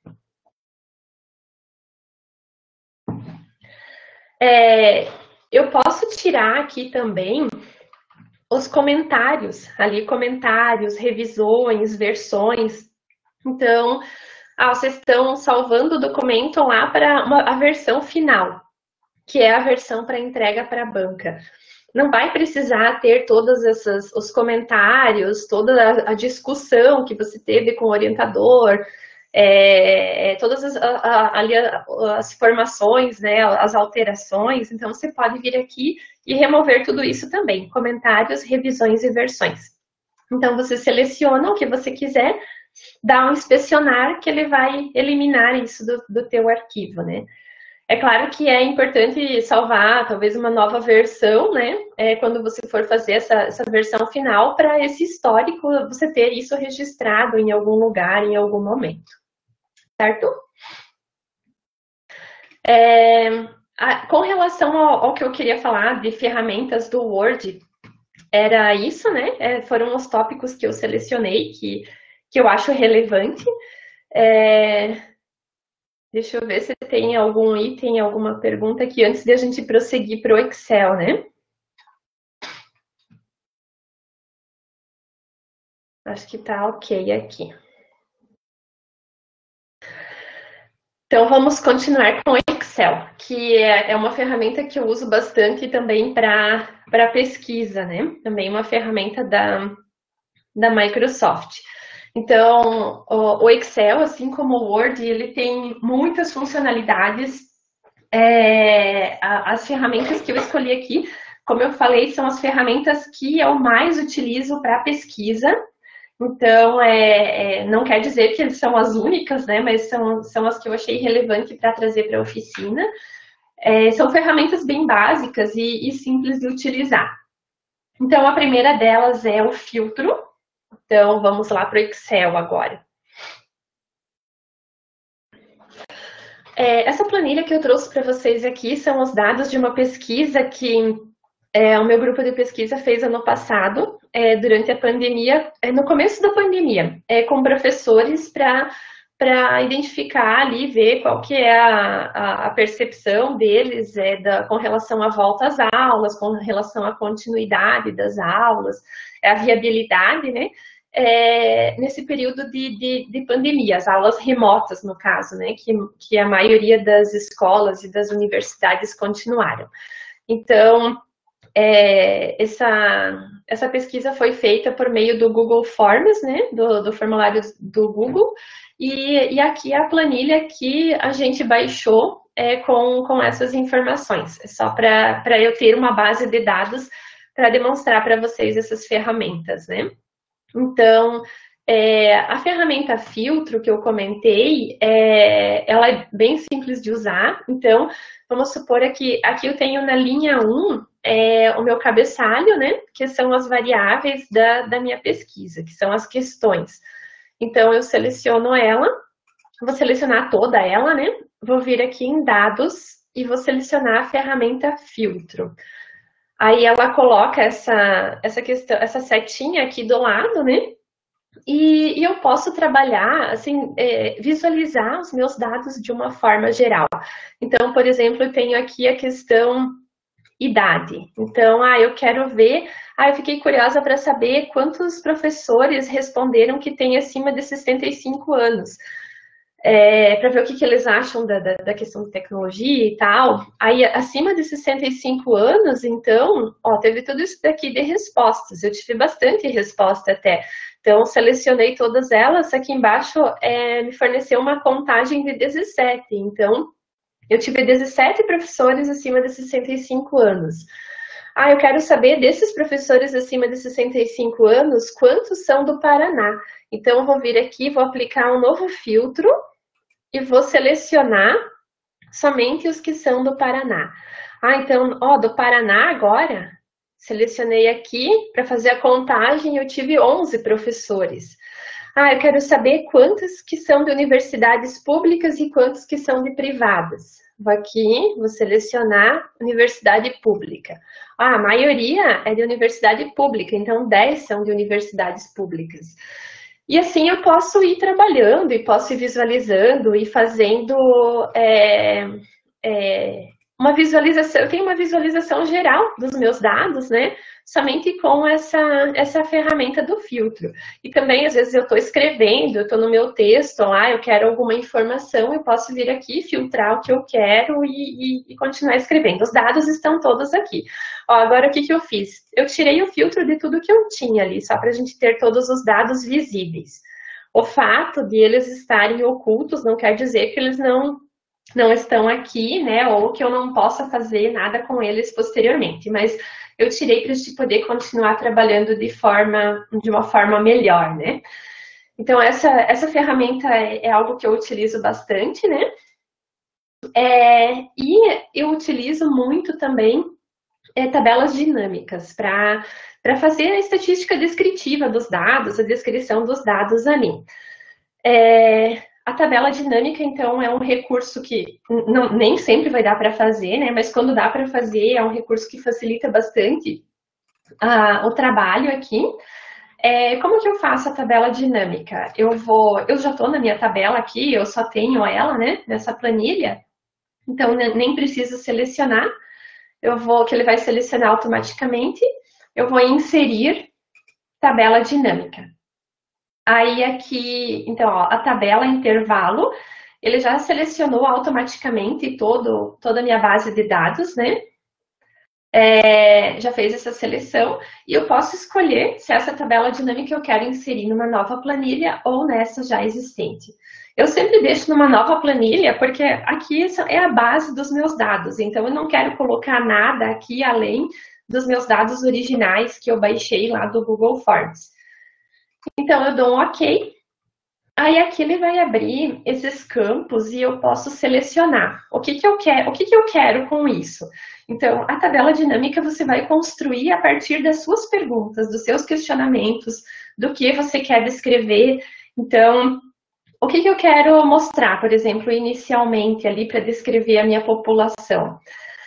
Eu posso tirar aqui também os comentários, ali comentários, revisões, versões. Então, vocês estão salvando o documento lá para a versão final, que é a versão para entrega para a banca. Não vai precisar ter todos os comentários, toda a discussão que você teve com o orientador, todas as informações, né, as alterações. Então, você pode vir aqui e remover tudo isso também, comentários, revisões e versões. Então, você seleciona o que você quiser, dá um inspecionar que ele vai eliminar isso do teu arquivo, né? É claro que é importante salvar talvez uma nova versão, né? Quando você for fazer essa versão final, para esse histórico, você ter isso registrado em algum lugar, em algum momento. Certo? Com relação ao que eu queria falar de ferramentas do Word, era isso, né? Foram os tópicos que eu selecionei, que eu acho relevante. Deixa eu ver se tem algum item, alguma pergunta aqui, antes de a gente prosseguir para o Excel, né? Acho que tá ok aqui. Então, vamos continuar com o Excel, que é uma ferramenta que eu uso bastante também para pesquisa, né? Também uma ferramenta da Microsoft. Então, o Excel, assim como o Word, ele tem muitas funcionalidades. As ferramentas que eu escolhi aqui, como eu falei, são as ferramentas que eu mais utilizo para pesquisa. Então, não quer dizer que eles são as únicas, né? Mas são as que eu achei relevante para trazer para a oficina. São ferramentas bem básicas e simples de utilizar. Então, a primeira delas é o filtro. Então, vamos lá para o Excel agora. Essa planilha que eu trouxe para vocês aqui são os dados de uma pesquisa que o meu grupo de pesquisa fez ano passado, durante a pandemia, no começo da pandemia, com professores para identificar ali, ver qual que é a percepção deles com relação à volta às aulas, com relação à continuidade das aulas, a viabilidade, né? Nesse período de pandemia, as aulas remotas, no caso, né, que a maioria das escolas e das universidades continuaram. Então, essa pesquisa foi feita por meio do Google Forms, né, do formulário do Google, e aqui a planilha que a gente baixou com essas informações, só para eu ter uma base de dados para demonstrar para vocês essas ferramentas, né. Então, a ferramenta filtro que eu comentei, ela é bem simples de usar. Então, vamos supor aqui eu tenho na linha 1 o meu cabeçalho, né? Que são as variáveis da minha pesquisa, que são as questões. Então, eu seleciono ela, vou selecionar toda ela, né? Vou vir aqui em dados e vou selecionar a ferramenta filtro. Aí ela coloca essa questão, essa setinha aqui do lado, né? E eu posso trabalhar, assim, visualizar os meus dados de uma forma geral. Então, por exemplo, eu tenho aqui a questão idade. Então, eu quero ver, eu fiquei curiosa para saber quantos professores responderam que têm acima de 65 anos. para ver o que eles acham da questão de tecnologia e tal. Aí, acima de 65 anos, então, ó, teve tudo isso daqui de respostas. Eu tive bastante resposta até. Então, selecionei todas elas. Aqui embaixo me forneceu uma contagem de 17. Então, eu tive 17 professores acima de 65 anos. Ah, eu quero saber desses professores acima de 65 anos, quantos são do Paraná? Então, eu vou vir aqui, vou aplicar um novo filtro e vou selecionar somente os que são do Paraná. Ah, então, ó, do Paraná agora, selecionei aqui para fazer a contagem, eu tive 11 professores. Ah, eu quero saber quantos que são de universidades públicas e quantos que são de privadas. Vou aqui, vou selecionar universidade pública. Ah, a maioria é de universidade pública, então 10 são de universidades públicas. E assim eu posso ir trabalhando e posso ir visualizando e fazendo uma visualização. Eu tenho uma visualização geral dos meus dados, né? Somente com essa ferramenta do filtro. E também, às vezes, eu estou escrevendo, eu estou no meu texto, eu quero alguma informação, eu posso vir aqui, filtrar o que eu quero e continuar escrevendo. Os dados estão todos aqui. Ó, agora, o que eu fiz? Eu tirei o filtro de tudo que eu tinha ali, só para a gente ter todos os dados visíveis. O fato de eles estarem ocultos não quer dizer que eles não estão aqui, né, ou que eu não possa fazer nada com eles posteriormente, mas eu tirei para a gente poder continuar trabalhando de uma forma melhor, né. Então, essa ferramenta é algo que eu utilizo bastante, né, e eu utilizo muito também tabelas dinâmicas para fazer a estatística descritiva dos dados, a descrição dos dados ali. A tabela dinâmica, então, é um recurso que nem sempre vai dar para fazer, né? Mas quando dá para fazer, é um recurso que facilita bastante o trabalho aqui. Como que eu faço a tabela dinâmica? Eu já estou na minha tabela aqui, eu só tenho ela, né? Nessa planilha. Então, nem preciso selecionar. Que ele vai selecionar automaticamente. Eu vou inserir tabela dinâmica. Aí aqui, então, ó, a tabela intervalo, ele já selecionou automaticamente toda a minha base de dados, né? Já fez essa seleção e eu posso escolher se essa tabela dinâmica eu quero inserir numa nova planilha ou nessa já existente. Eu sempre deixo numa nova planilha porque aqui é a base dos meus dados, então eu não quero colocar nada aqui além dos meus dados originais que eu baixei lá do Google Forms. Então, eu dou um OK, aí aqui ele vai abrir esses campos e eu posso selecionar o que eu quero com isso. Então, a tabela dinâmica você vai construir a partir das suas perguntas, dos seus questionamentos, do que você quer descrever. Então, o que eu quero mostrar, por exemplo, inicialmente ali para descrever a minha população?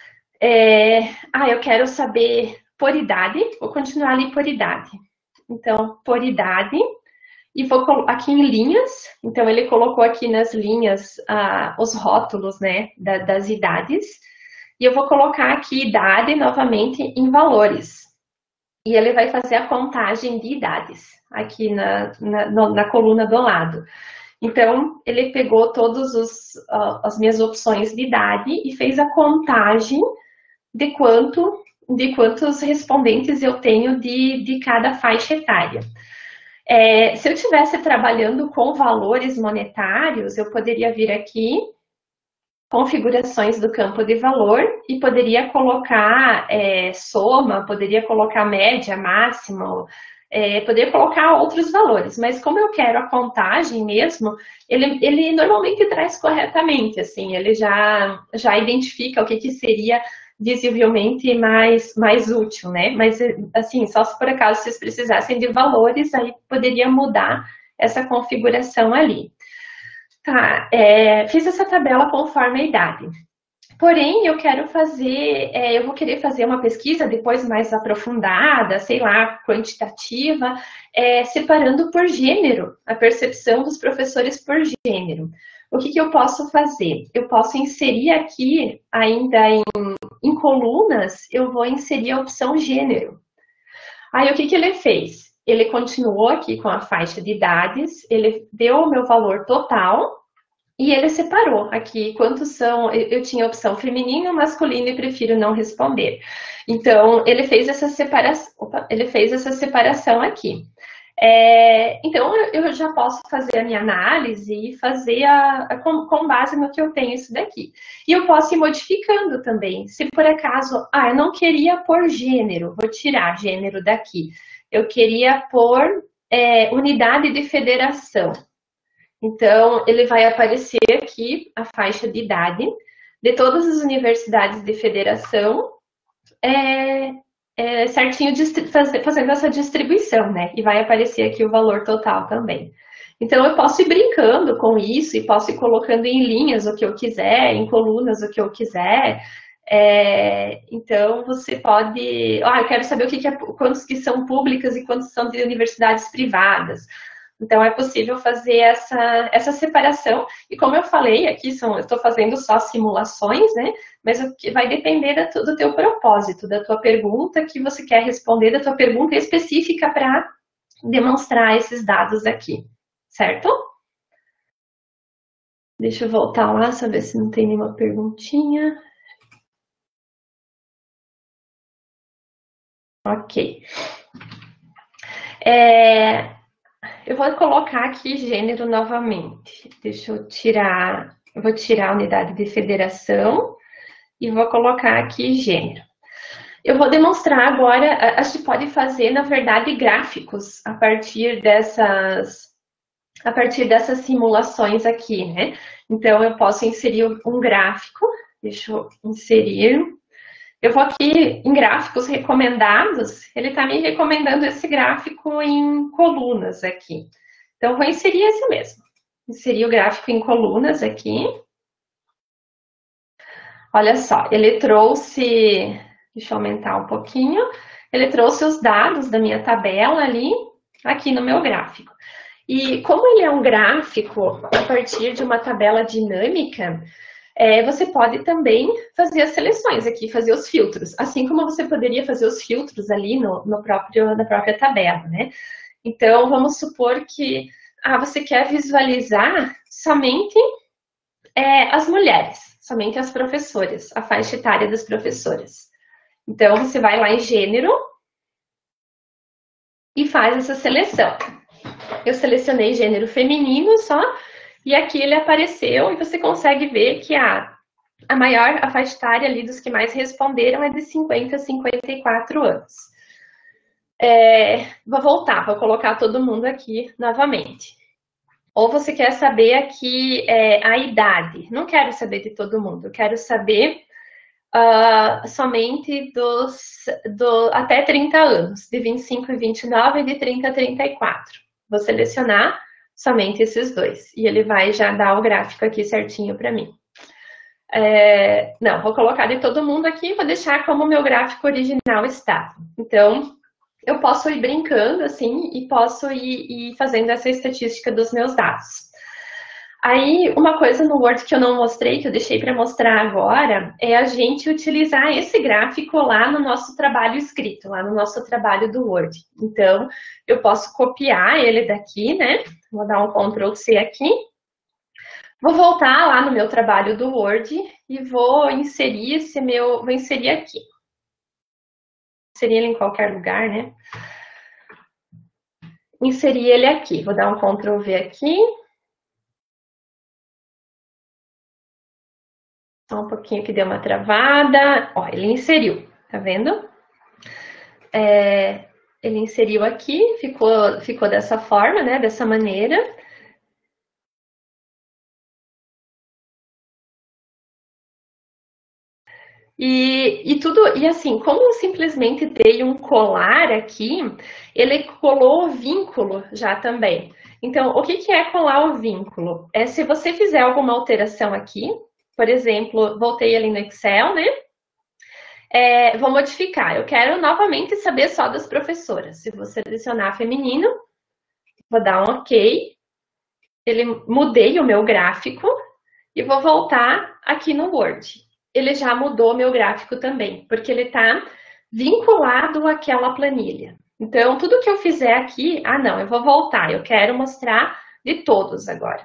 Eu quero saber por idade, vou continuar ali por idade. Então, por idade, e vou aqui em linhas, então ele colocou aqui nas linhas os rótulos, né, das idades, e eu vou colocar aqui idade novamente em valores, e ele vai fazer a contagem de idades, aqui na coluna do lado. Então, ele pegou todas as minhas opções de idade e fez a contagem de quantos respondentes eu tenho de cada faixa etária. Se eu estivesse trabalhando com valores monetários, eu poderia vir aqui, configurações do campo de valor, e poderia colocar soma, poderia colocar média, máximo, poderia colocar outros valores, mas como eu quero a contagem mesmo, ele normalmente traz corretamente, assim, ele já identifica o que seria visivelmente mais útil, né? Mas, assim, só se por acaso vocês precisassem de valores, aí poderia mudar essa configuração ali. Tá, fiz essa tabela conforme a idade. Porém, eu vou querer fazer uma pesquisa depois mais aprofundada, sei lá, quantitativa, separando por gênero, a percepção dos professores por gênero. O que eu posso fazer? Eu posso inserir aqui, ainda em colunas, eu vou inserir a opção gênero. Aí, o que ele fez? Ele continuou aqui com a faixa de idades, ele deu o meu valor total, E ele separou aqui quantos são. Eu tinha a opção feminino, masculino e prefiro não responder. Então, ele fez essa separação, aqui. Então, eu já posso fazer a minha análise e fazer com base no que eu tenho isso daqui. E eu posso ir modificando também. Se por acaso, eu não queria pôr gênero, vou tirar gênero daqui. Eu queria pôr unidade de federação. Então, ele vai aparecer aqui a faixa de idade de todas as universidades de federação, certinho, fazendo essa distribuição, né? E vai aparecer aqui o valor total também. Então, eu posso ir brincando com isso e posso ir colocando em linhas o que eu quiser, em colunas o que eu quiser. Então, você pode... eu quero saber quantos que são públicas e quantos são de universidades privadas. Então, é possível fazer essa separação. E como eu falei, aqui eu estou fazendo só simulações, né? Mas vai depender do teu propósito, da tua pergunta que você quer responder, da tua pergunta específica para demonstrar esses dados aqui, certo? Deixa eu voltar lá, saber se não tem nenhuma perguntinha. Ok. Eu vou colocar aqui gênero novamente. Deixa eu tirar, vou tirar a unidade de federação e vou colocar aqui gênero. Eu vou demonstrar agora, a gente pode fazer, na verdade, gráficos a partir dessas simulações aqui, né? Então, eu posso inserir um gráfico, deixa eu inserir. Eu vou aqui em gráficos recomendados, ele está me recomendando esse gráfico em colunas aqui. Então, vou inserir esse mesmo. Inserir o gráfico em colunas aqui. Olha só, ele trouxe, deixa eu aumentar um pouquinho, ele trouxe os dados da minha tabela ali, aqui no meu gráfico. E como ele é um gráfico a partir de uma tabela dinâmica, você pode também fazer as seleções aqui, fazer os filtros, assim como você poderia fazer os filtros ali na própria tabela, né? Então, vamos supor que você quer visualizar somente as mulheres, somente as professoras, a faixa etária das professoras. Então, você vai lá em gênero e faz essa seleção. Eu selecionei gênero feminino só, e aqui ele apareceu, e você consegue ver que a faixa etária ali dos que mais responderam é de 50 a 54 anos. Vou voltar, vou colocar todo mundo aqui novamente. Ou você quer saber aqui a idade? Não quero saber de todo mundo, eu quero saber somente até 30 anos, de 25 a 29 e de 30 a 34. Vou selecionar somente esses dois. E ele vai já dar o gráfico aqui certinho para mim. Não, vou colocar de todo mundo aqui e vou deixar como o meu gráfico original está. Então, eu posso ir brincando assim e posso ir fazendo essa estatística dos meus dados. Aí, uma coisa no Word que eu não mostrei, que eu deixei para mostrar agora, é a gente utilizar esse gráfico lá no nosso trabalho escrito, lá no nosso trabalho do Word. Então, eu posso copiar ele daqui, né? Vou dar um Ctrl C aqui. Vou voltar lá no meu trabalho do Word e vou inserir vou inserir aqui. Inserir ele em qualquer lugar, né? Inserir ele aqui. Vou dar um Ctrl V aqui. Só um pouquinho que deu uma travada. Ó, ele inseriu, tá vendo? Ele inseriu aqui, ficou dessa forma, né? Dessa maneira. E assim, como eu simplesmente dei um colar aqui, ele colou o vínculo já também. Então, o que é colar o vínculo? Se você fizer alguma alteração aqui, por exemplo, voltei ali no Excel, né? Vou modificar. Eu quero novamente saber só das professoras. Se você selecionar feminino, vou dar um OK. Mudei o meu gráfico e vou voltar aqui no Word. Ele já mudou meu gráfico também, porque ele está vinculado àquela planilha. Então, tudo que eu fizer aqui, não, eu vou voltar, eu quero mostrar de todos agora.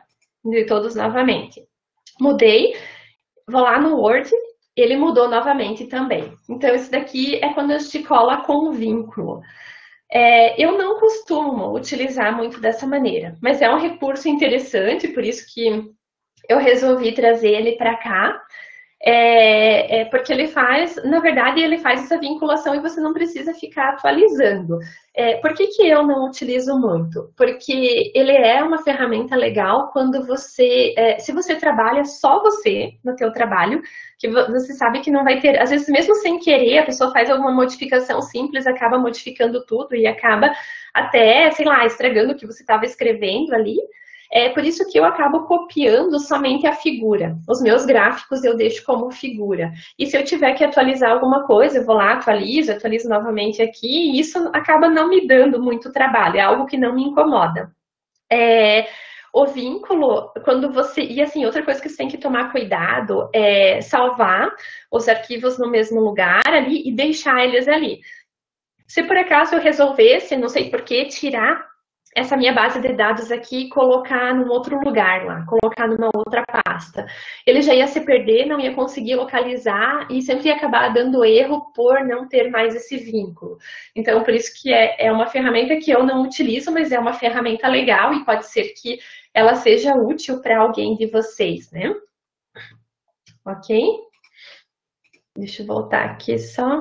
de todos novamente. Mudei, vou lá no Word, ele mudou novamente também. Então, isso daqui é quando a gente cola com o vínculo. Eu não costumo utilizar muito dessa maneira, mas é um recurso interessante, por isso que eu resolvi trazer ele para cá. Porque ele faz, na verdade, ele faz essa vinculação e você não precisa ficar atualizando. Por que eu não utilizo muito? Porque ele é uma ferramenta legal quando você, se você trabalha só você no teu trabalho, que você sabe que não vai ter, às vezes mesmo sem querer, a pessoa faz alguma modificação simples, acaba modificando tudo e acaba até, sei lá, estragando o que você estava escrevendo ali. É por isso que eu acabo copiando somente a figura. Os meus gráficos eu deixo como figura. E se eu tiver que atualizar alguma coisa, eu vou lá, atualizo novamente aqui, e isso acaba não me dando muito trabalho, é algo que não me incomoda. O vínculo, quando você... E assim, outra coisa que você tem que tomar cuidado é salvar os arquivos no mesmo lugar ali e deixar eles ali. Se por acaso eu resolvesse, não sei por que, tirar essa minha base de dados aqui e colocar num outro lugar lá, colocar numa outra pasta. Ele já ia se perder, não ia conseguir localizar e sempre ia acabar dando erro por não ter mais esse vínculo. Então, por isso que é uma ferramenta que eu não utilizo, mas é uma ferramenta legal e pode ser que ela seja útil para alguém de vocês, né? Ok? Deixa eu voltar aqui só.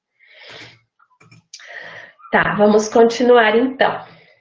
Tá, vamos continuar então.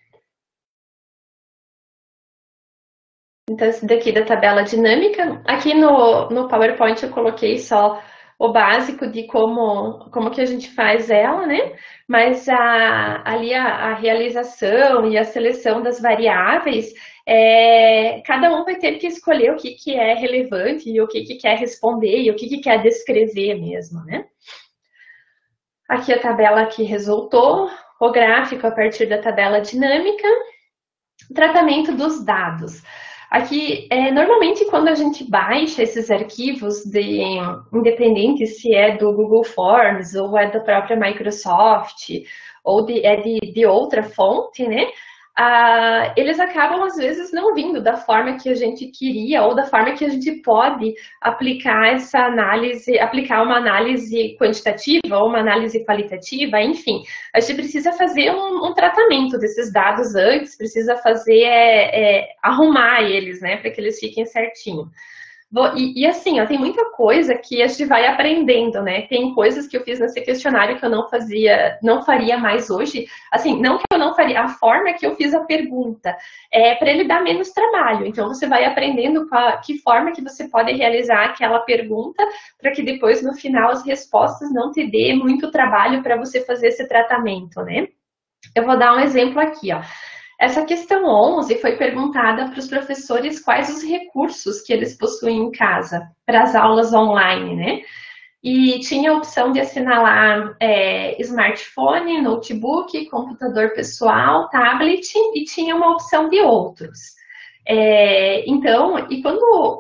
Então, esse daqui da tabela dinâmica. Aqui no PowerPoint eu coloquei só o básico de como que a gente faz ela, né? Mas ali a realização e a seleção das variáveis, cada um vai ter que escolher o que é relevante e o que quer responder e o que quer descrever mesmo, né? Aqui a tabela que resultou, o gráfico a partir da tabela dinâmica, tratamento dos dados. Aqui, normalmente quando a gente baixa esses arquivos independente se é do Google Forms ou é da própria Microsoft ou de outra fonte, né? Eles acabam às vezes não vindo da forma que a gente queria ou da forma que a gente pode aplicar essa análise, aplicar uma análise quantitativa ou uma análise qualitativa, enfim. A gente precisa fazer um tratamento desses dados antes, precisa fazer, arrumar eles, né, para que eles fiquem certinho. E assim, ó, tem muita coisa que a gente vai aprendendo, né? Tem coisas que eu fiz nesse questionário que eu não faria mais hoje. Assim, não que eu não faria, a forma que eu fiz a pergunta é para ele dar menos trabalho. Então, você vai aprendendo que forma que você pode realizar aquela pergunta para que depois, no final, as respostas não te dê muito trabalho para você fazer esse tratamento, né? Eu vou dar um exemplo aqui, ó. Essa questão 11 foi perguntada para os professores quais os recursos que eles possuem em casa para as aulas online, né? E tinha a opção de assinalar smartphone, notebook, computador pessoal, tablet e tinha uma opção de outros. Então, e quando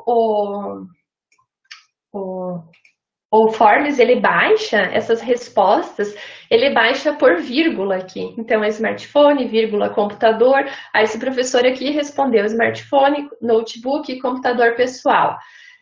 o Forms, ele baixa essas respostas, ele baixa por vírgula aqui. Então, é smartphone, vírgula, computador. Aí, esse professor aqui respondeu smartphone, notebook, computador pessoal.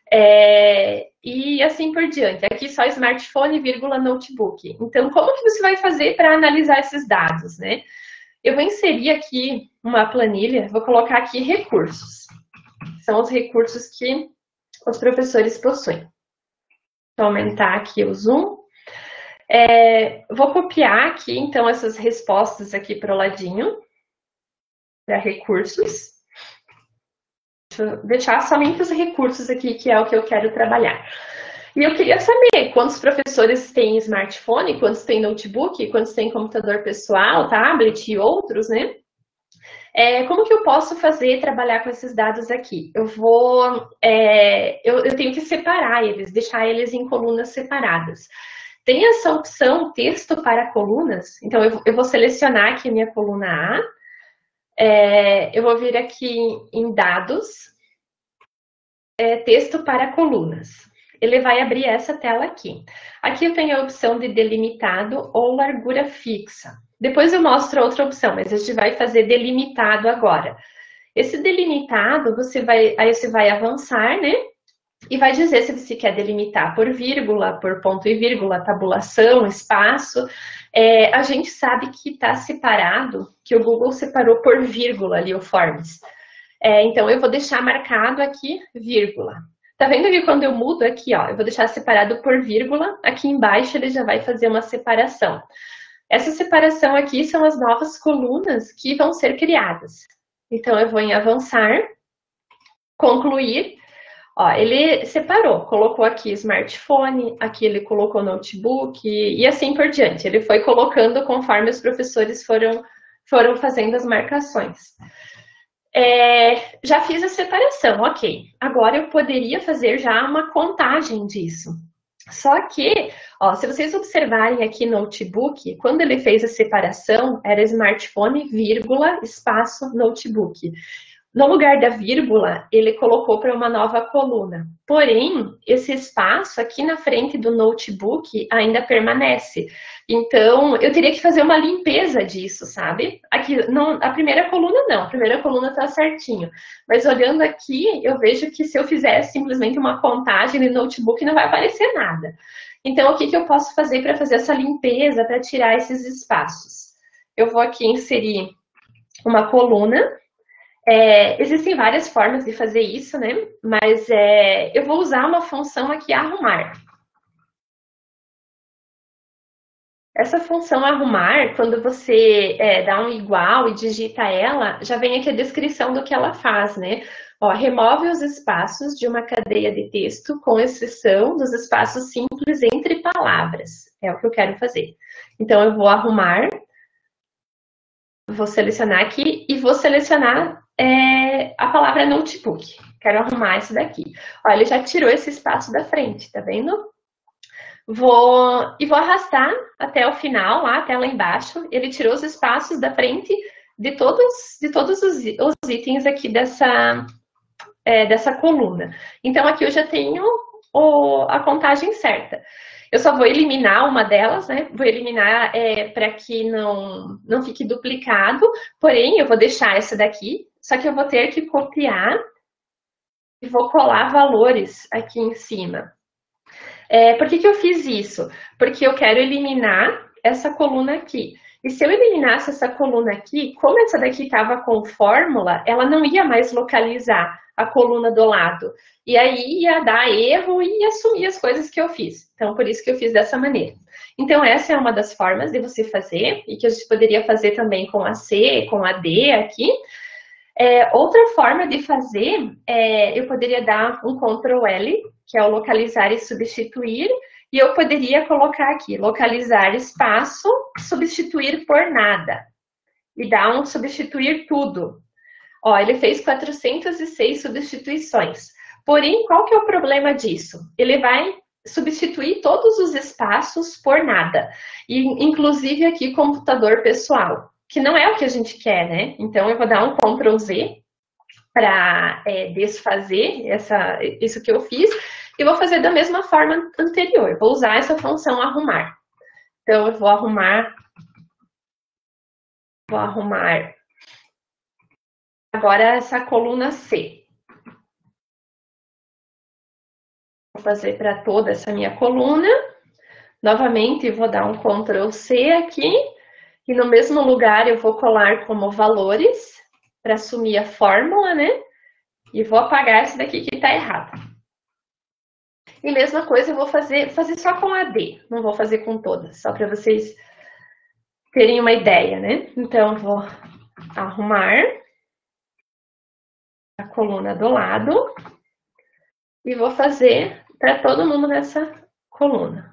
E assim por diante. Aqui só smartphone, vírgula, notebook. Então, como que você vai fazer para analisar esses dados, né? Eu vou inserir aqui uma planilha, vou colocar aqui recursos. São os recursos que os professores possuem. Vou aumentar aqui o zoom. Vou copiar aqui, então, essas respostas aqui para o ladinho, para recursos. Deixa eu deixar somente os recursos aqui, que é o que eu quero trabalhar. E eu queria saber quantos professores têm smartphone, quantos têm notebook, quantos têm computador pessoal, tablet e outros, né? Como que eu posso fazer trabalhar com esses dados aqui? Eu tenho que separar eles, deixar eles em colunas separadas. Tem essa opção texto para colunas, então eu vou selecionar aqui a minha coluna A, eu vou vir aqui em dados, texto para colunas. Ele vai abrir essa tela aqui. Aqui eu tenho a opção de delimitado ou largura fixa. Depois eu mostro outra opção, mas a gente vai fazer delimitado agora. Esse delimitado, aí você vai avançar, né? E vai dizer se você quer delimitar por vírgula, por ponto e vírgula, tabulação, espaço. A gente sabe que está separado, que o Google separou por vírgula ali o Forms. Então, eu vou deixar marcado aqui, vírgula. Tá vendo que quando eu mudo aqui, ó, eu vou deixar separado por vírgula, aqui embaixo ele já vai fazer uma separação. Essa separação aqui são as novas colunas que vão ser criadas. Então, eu vou em avançar, concluir. Ó, ele separou, colocou aqui smartphone, aqui ele colocou notebook e assim por diante. Ele foi colocando conforme os professores foram fazendo as marcações. Já fiz a separação, ok. Agora eu poderia fazer já uma contagem disso. Só que, ó, se vocês observarem aqui no notebook, quando ele fez a separação, era smartphone, vírgula, espaço, notebook. No lugar da vírgula, ele colocou para uma nova coluna. Porém, esse espaço aqui na frente do notebook ainda permanece. Então, eu teria que fazer uma limpeza disso, sabe? Aqui, não, a primeira coluna não, a primeira coluna está certinho. Mas olhando aqui, eu vejo que se eu fizer simplesmente uma contagem no notebook, não vai aparecer nada. Então, o que eu posso fazer para fazer essa limpeza, para tirar esses espaços? Eu vou aqui inserir uma coluna. Existem várias formas de fazer isso, né? Mas eu vou usar uma função aqui, arrumar. Essa função arrumar, quando você dá um igual e digita ela, já vem aqui a descrição do que ela faz, né? Ó, remove os espaços de uma cadeia de texto, com exceção dos espaços simples entre palavras. É o que eu quero fazer. Então, eu vou arrumar, vou selecionar aqui e vou selecionar a palavra notebook. Quero arrumar isso daqui. Ó, ele já tirou esse espaço da frente, tá vendo? Vou arrastar até o final, até lá embaixo. Ele tirou os espaços da frente de todos os itens aqui dessa coluna. Então, aqui eu já tenho a contagem certa. Eu só vou eliminar uma delas, né? Vou eliminar para que não fique duplicado. Porém, eu vou deixar essa daqui. Só que eu vou ter que copiar e vou colar valores aqui em cima. Por que eu fiz isso? Porque eu quero eliminar essa coluna aqui. E se eu eliminasse essa coluna aqui, como essa daqui estava com fórmula, ela não ia mais localizar a coluna do lado. E aí ia dar erro e ia assumir as coisas que eu fiz. Então, por isso que eu fiz dessa maneira. Então, essa é uma das formas de você fazer, e que a gente poderia fazer também com a C, com a D aqui. Outra forma de fazer, eu poderia dar um Ctrl L, que é o localizar e substituir, e eu poderia colocar aqui, localizar espaço, substituir por nada, e dar um substituir tudo. Ó, ele fez 406 substituições. Porém, qual que é o problema disso? Ele vai substituir todos os espaços por nada, e inclusive aqui computador pessoal, que não é o que a gente quer, né? Então, eu vou dar um Ctrl Z para desfazer isso que eu fiz, e vou fazer da mesma forma anterior. Vou usar essa função arrumar. Então, eu vou arrumar agora essa coluna C. Vou fazer para toda essa minha coluna. Novamente, vou dar um Ctrl C aqui. E no mesmo lugar eu vou colar como valores, para assumir a fórmula, né? E vou apagar esse daqui que está errado. E mesma coisa eu vou fazer só com a D, não vou fazer com todas, só para vocês terem uma ideia, né? Então, vou arrumar a coluna do lado e vou fazer para todo mundo nessa coluna.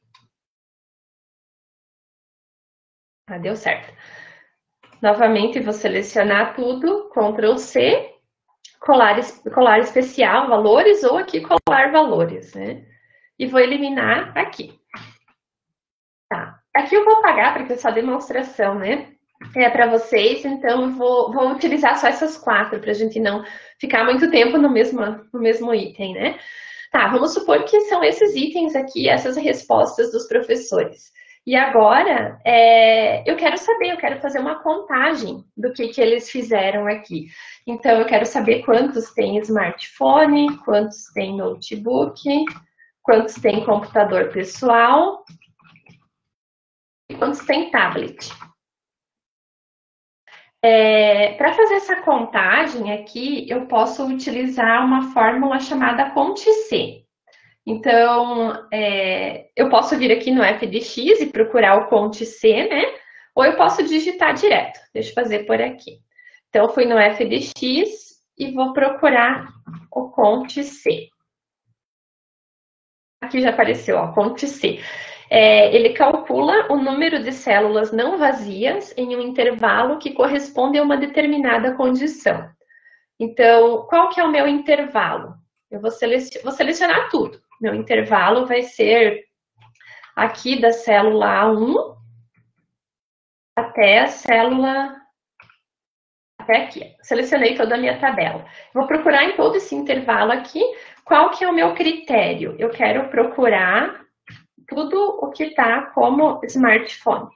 Deu certo. Novamente, vou selecionar tudo, Ctrl C, colar especial, valores, ou aqui colar valores, né? E vou eliminar aqui. Tá. Aqui eu vou apagar, porque é só demonstração, né? Para vocês, então eu vou utilizar só essas 4, para a gente não ficar muito tempo no mesmo item, né? Tá, vamos supor que são esses itens aqui, essas respostas dos professores. E agora, eu quero saber, eu quero fazer uma contagem do que eles fizeram aqui. Então, eu quero saber quantos têm smartphone, quantos têm notebook, quantos têm computador pessoal e quantos têm tablet. Para fazer essa contagem aqui, eu posso utilizar uma fórmula chamada Conte-C. Então, eu posso vir aqui no FDX e procurar o Conte-C, né? Ou eu posso digitar direto. Deixa eu fazer por aqui. Então, eu fui no FDX e vou procurar o Conte-C. Aqui já apareceu, ó, Conte-C. Ele calcula o número de células não vazias em um intervalo que corresponde a uma determinada condição. Então, qual que é o meu intervalo? Eu vou selecionar tudo. Meu intervalo vai ser aqui da célula A1 até a célula... até aqui. Selecionei toda a minha tabela. Vou procurar em todo esse intervalo aqui qual que é o meu critério. Eu quero procurar tudo o que está como smartphone.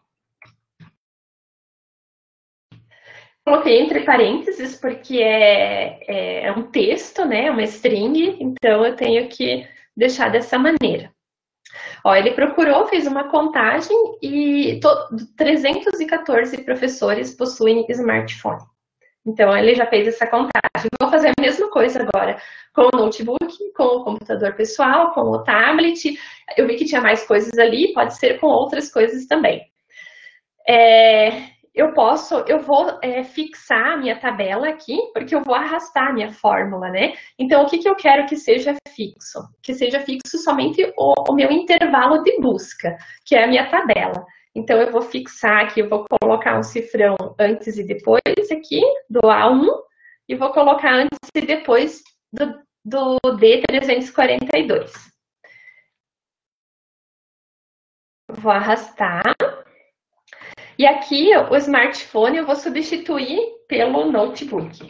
Coloquei entre parênteses porque é um texto, né? Uma string, então eu tenho que deixar dessa maneira. Ó, ele procurou, fez uma contagem e 314 professores possuem smartphone. Então, ele já fez essa contagem. Vou fazer a mesma coisa agora com o notebook, com o computador pessoal, com o tablet. Eu vi que tinha mais coisas ali, pode ser com outras coisas também. Eu vou fixar a minha tabela aqui, porque eu vou arrastar a minha fórmula, né? Então, o que eu quero que seja fixo? Que seja fixo somente o meu intervalo de busca, que é a minha tabela. Então, eu vou fixar aqui, eu vou colocar um cifrão antes e depois aqui, do A1, e vou colocar antes e depois do D342. Vou arrastar. E aqui, o smartphone eu vou substituir pelo notebook.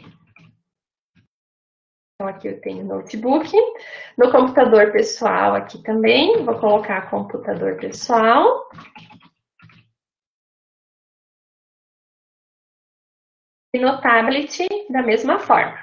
Então, aqui eu tenho notebook. No computador pessoal aqui também, vou colocar computador pessoal. E no tablet, da mesma forma.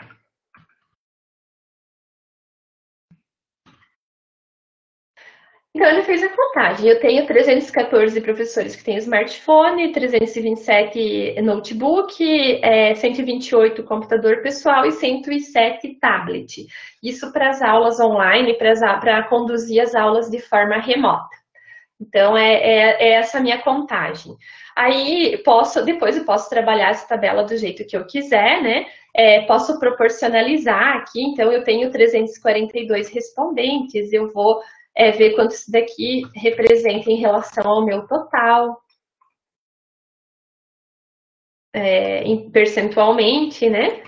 Então, ele fez a contagem. Eu tenho 314 professores que têm smartphone, 327 notebook, 128 computador pessoal e 107 tablet. Isso para as aulas online, para conduzir as aulas de forma remota. Então, é essa a minha contagem. Aí, depois eu posso trabalhar essa tabela do jeito que eu quiser, né? Posso proporcionalizar aqui, então eu tenho 342 respondentes, eu vou ver quanto isso daqui representa em relação ao meu total, percentualmente, né?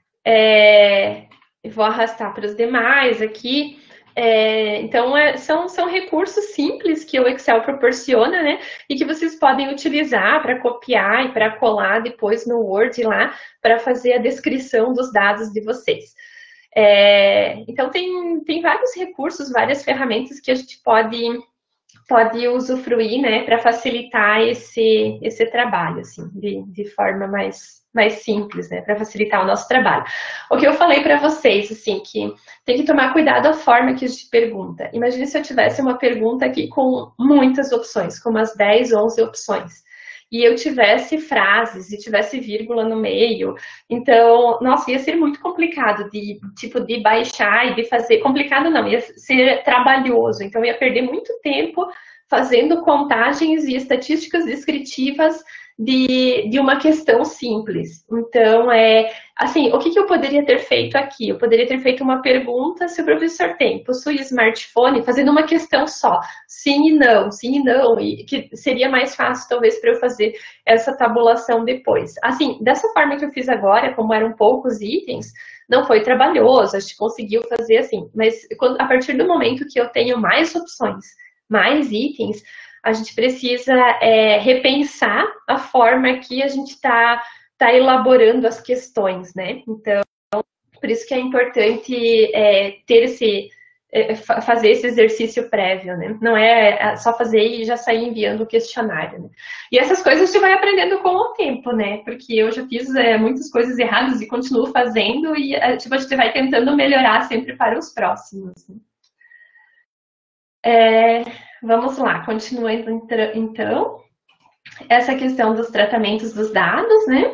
Eu vou arrastar para os demais aqui. Então, são recursos simples que o Excel proporciona, né? E que vocês podem utilizar para copiar e para colar depois no Word lá, para fazer a descrição dos dados de vocês. Então, tem vários recursos, várias ferramentas que a gente pode usufruir, né, para facilitar esse trabalho, assim, de forma mais simples, né, para facilitar o nosso trabalho. O que eu falei para vocês, assim, que tem que tomar cuidado a forma que a gente pergunta. Imagine se eu tivesse uma pergunta aqui com muitas opções, com umas 10, 11 opções. E eu tivesse frases e tivesse vírgula no meio. Então, nossa, ia ser muito complicado de baixar e de fazer. Complicado não, ia ser trabalhoso. Então, ia perder muito tempo fazendo contagens e estatísticas descritivas de uma questão simples. Então, assim, o que eu poderia ter feito aqui? Eu poderia ter feito uma pergunta se o professor possui smartphone, fazendo uma questão só, sim e não, e que seria mais fácil, talvez, para eu fazer essa tabulação depois. Assim, dessa forma que eu fiz agora, como eram poucos itens, não foi trabalhoso, a gente conseguiu fazer assim, mas a partir do momento que eu tenho mais opções, mais itens, a gente precisa repensar a forma que a gente está elaborando as questões, né? Então, por isso que é importante ter fazer esse exercício prévio, né? Não é só fazer e já sair enviando o questionário, né? E essas coisas você vai aprendendo com o tempo, né? Porque eu já fiz muitas coisas erradas e continuo fazendo e tipo, a gente vai tentando melhorar sempre para os próximos. Né? Vamos lá, continuando então. Essa questão dos tratamentos dos dados, né?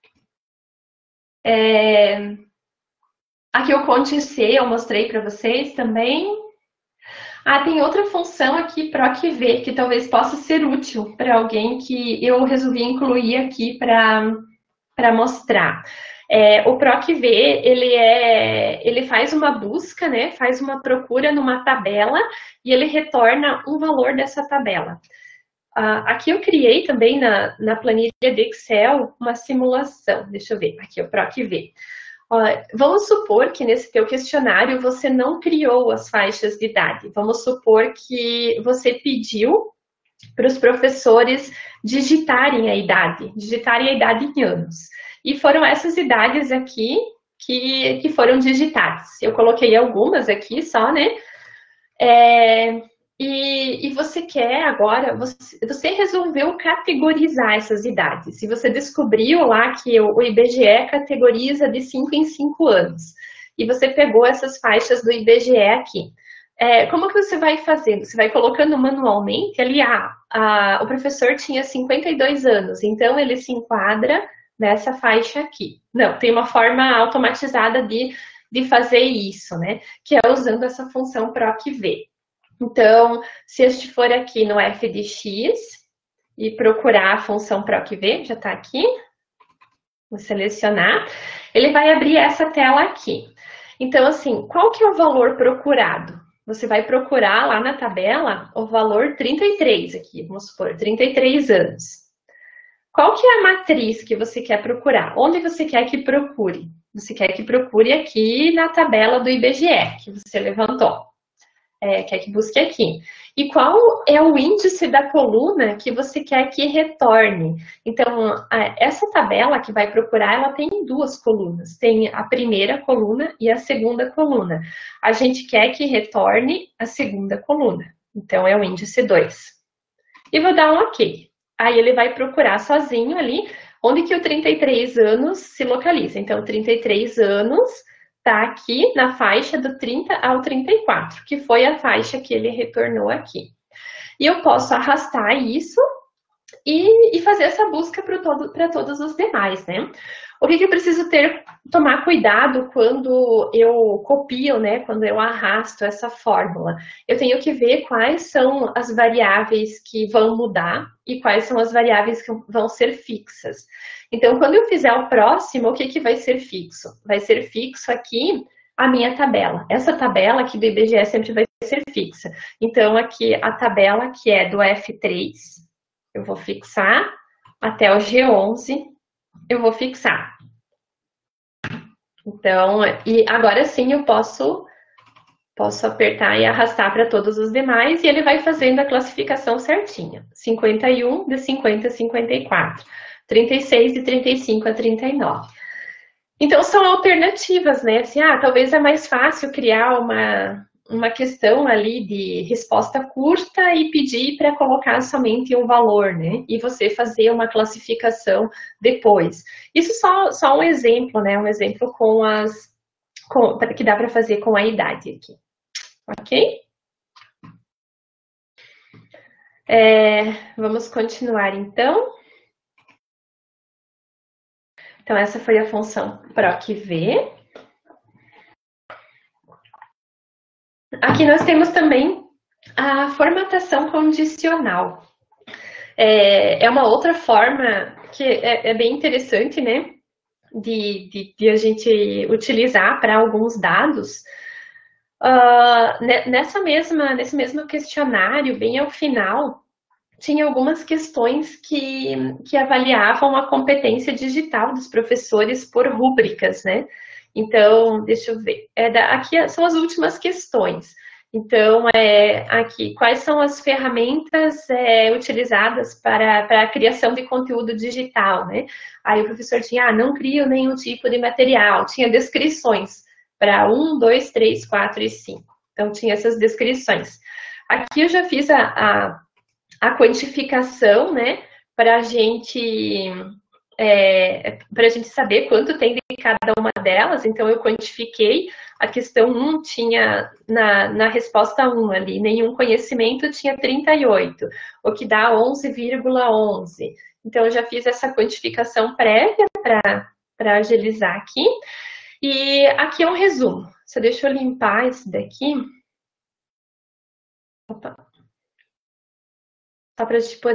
Aqui o Conte C eu mostrei para vocês também. Tem outra função aqui, PROC-V, que talvez possa ser útil para alguém que eu resolvi incluir aqui para mostrar. O PROC-V, ele faz uma busca, né? Faz uma procura numa tabela e ele retorna um valor dessa tabela. Aqui eu criei também na planilha de Excel uma simulação. Deixa eu ver, aqui o PROC-V. Vamos supor que nesse teu questionário você não criou as faixas de idade. Vamos supor que você pediu para os professores digitarem a idade em anos. E foram essas idades aqui que foram digitadas. Eu coloquei algumas aqui só, né? E você quer agora, você resolveu categorizar essas idades. Se você descobriu lá que o IBGE categoriza de 5 em 5 anos, e você pegou essas faixas do IBGE aqui, como que você vai fazendo? Você vai colocando manualmente ali, o professor tinha 52 anos, então ele se enquadra nessa faixa aqui. Não, tem uma forma automatizada de fazer isso, né? Que é usando essa função PROC-V. Então, se eu for aqui no f de x e procurar a função PROC-V, já está aqui, vou selecionar, ele vai abrir essa tela aqui. Então, assim, qual que é o valor procurado? Você vai procurar lá na tabela o valor 33 aqui, vamos supor, 33 anos. Qual que é a matriz que você quer procurar? Onde você quer que procure? Você quer que procure aqui na tabela do IBGE, que você levantou. Quer que busque aqui. E qual é o índice da coluna que você quer que retorne? Então, essa tabela que vai procurar, ela tem duas colunas. Tem a primeira coluna e a segunda coluna. A gente quer que retorne a segunda coluna. Então, é o índice 2. E vou dar um OK. Aí ele vai procurar sozinho ali, onde que o 33 anos se localiza. Então, 33 anos está aqui na faixa do 30 ao 34, que foi a faixa que ele retornou aqui. E eu posso arrastar isso e fazer essa busca para todos os demais, né? O que eu preciso tomar cuidado quando eu copio, né? Quando eu arrasto essa fórmula? Eu tenho que ver quais são as variáveis que vão mudar e quais são as variáveis que vão ser fixas. Então, quando eu fizer o próximo, o que vai ser fixo? Vai ser fixo aqui a minha tabela. Essa tabela aqui do IBGE sempre vai ser fixa. Então, aqui a tabela que é do F3, eu vou fixar, até o G11, eu vou fixar. Então, e agora sim eu posso apertar e arrastar para todos os demais, e ele vai fazendo a classificação certinha. 51 de 50 a 54. 36 de 35 a 39. Então, são alternativas, né? Assim, talvez é mais fácil criar uma questão ali de resposta curta e pedir para colocar somente um valor, né? E você fazer uma classificação depois. Isso só um exemplo, né? Um exemplo que dá para fazer com a idade aqui. Ok? Vamos continuar, então. Então, essa foi a função PROC-V. Aqui nós temos também a formatação condicional. É uma outra forma que é bem interessante, né? De a gente utilizar para alguns dados. Nesse mesmo questionário, bem ao final, tinha algumas questões que avaliavam a competência digital dos professores por rúbricas, né? Então, deixa eu ver. Aqui são as últimas questões. Então, aqui, quais são as ferramentas utilizadas para a criação de conteúdo digital, né? Aí o professor tinha, não crio nenhum tipo de material, tinha descrições para 1, 2, 3, 4 e 5. Então, tinha essas descrições. Aqui eu já fiz a quantificação, né, para a gente saber quanto tem de cada uma delas. Então, eu quantifiquei. A questão 1 tinha, na resposta 1 ali, nenhum conhecimento, tinha 38, o que dá 11,11. Então, eu já fiz essa quantificação prévia para agilizar aqui. E aqui é um resumo. Só deixa eu limpar esse daqui. Opa. Só para a gente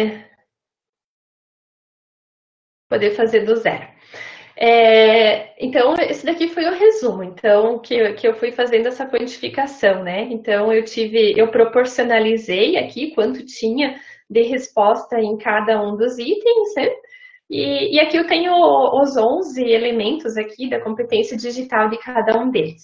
poder fazer do zero. Então, esse daqui foi o resumo, então, que eu fui fazendo essa quantificação, né? Então, eu proporcionalizei aqui quanto tinha de resposta em cada um dos itens, né? E aqui eu tenho os 11 elementos aqui da competência digital de cada um deles.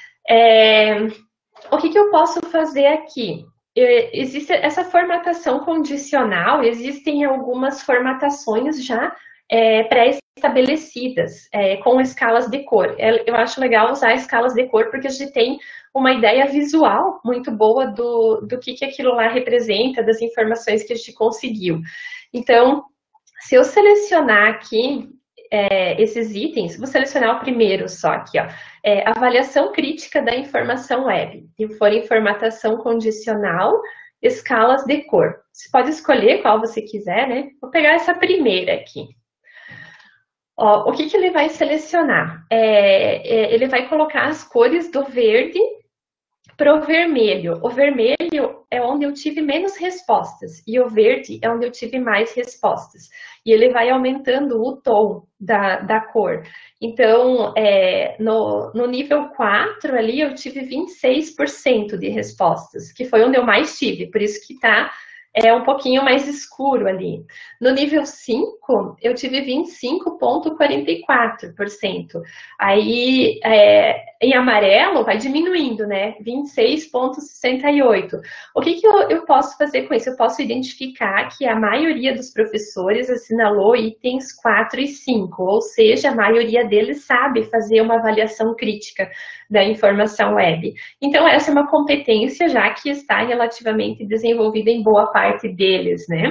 O que eu posso fazer aqui? Existe essa formatação condicional, existem algumas formatações já pré-estabelecidas, com escalas de cor. Eu acho legal usar escalas de cor porque a gente tem uma ideia visual muito boa do que aquilo lá representa, das informações que a gente conseguiu. Então, se eu selecionar aqui esses itens, vou selecionar o primeiro só aqui, ó. Avaliação crítica da informação web. Se for em formatação condicional, escalas de cor. Você pode escolher qual você quiser, né? Vou pegar essa primeira aqui. Ó, o que ele vai selecionar? Ele vai colocar as cores do verde para o vermelho. O vermelho é onde eu tive menos respostas e o verde é onde eu tive mais respostas. E ele vai aumentando o tom da cor. Então, no nível 4 ali, eu tive 26% de respostas, que foi onde eu mais tive, por isso que está um pouquinho mais escuro ali. No nível 5, eu tive 25,44%. Aí, em amarelo, vai diminuindo, né? 26,68%. O que eu posso fazer com isso? Eu posso identificar que a maioria dos professores assinalou itens 4 e 5, ou seja, a maioria deles sabe fazer uma avaliação crítica da informação web. Então, essa é uma competência já que está relativamente desenvolvida em boa parte deles, né?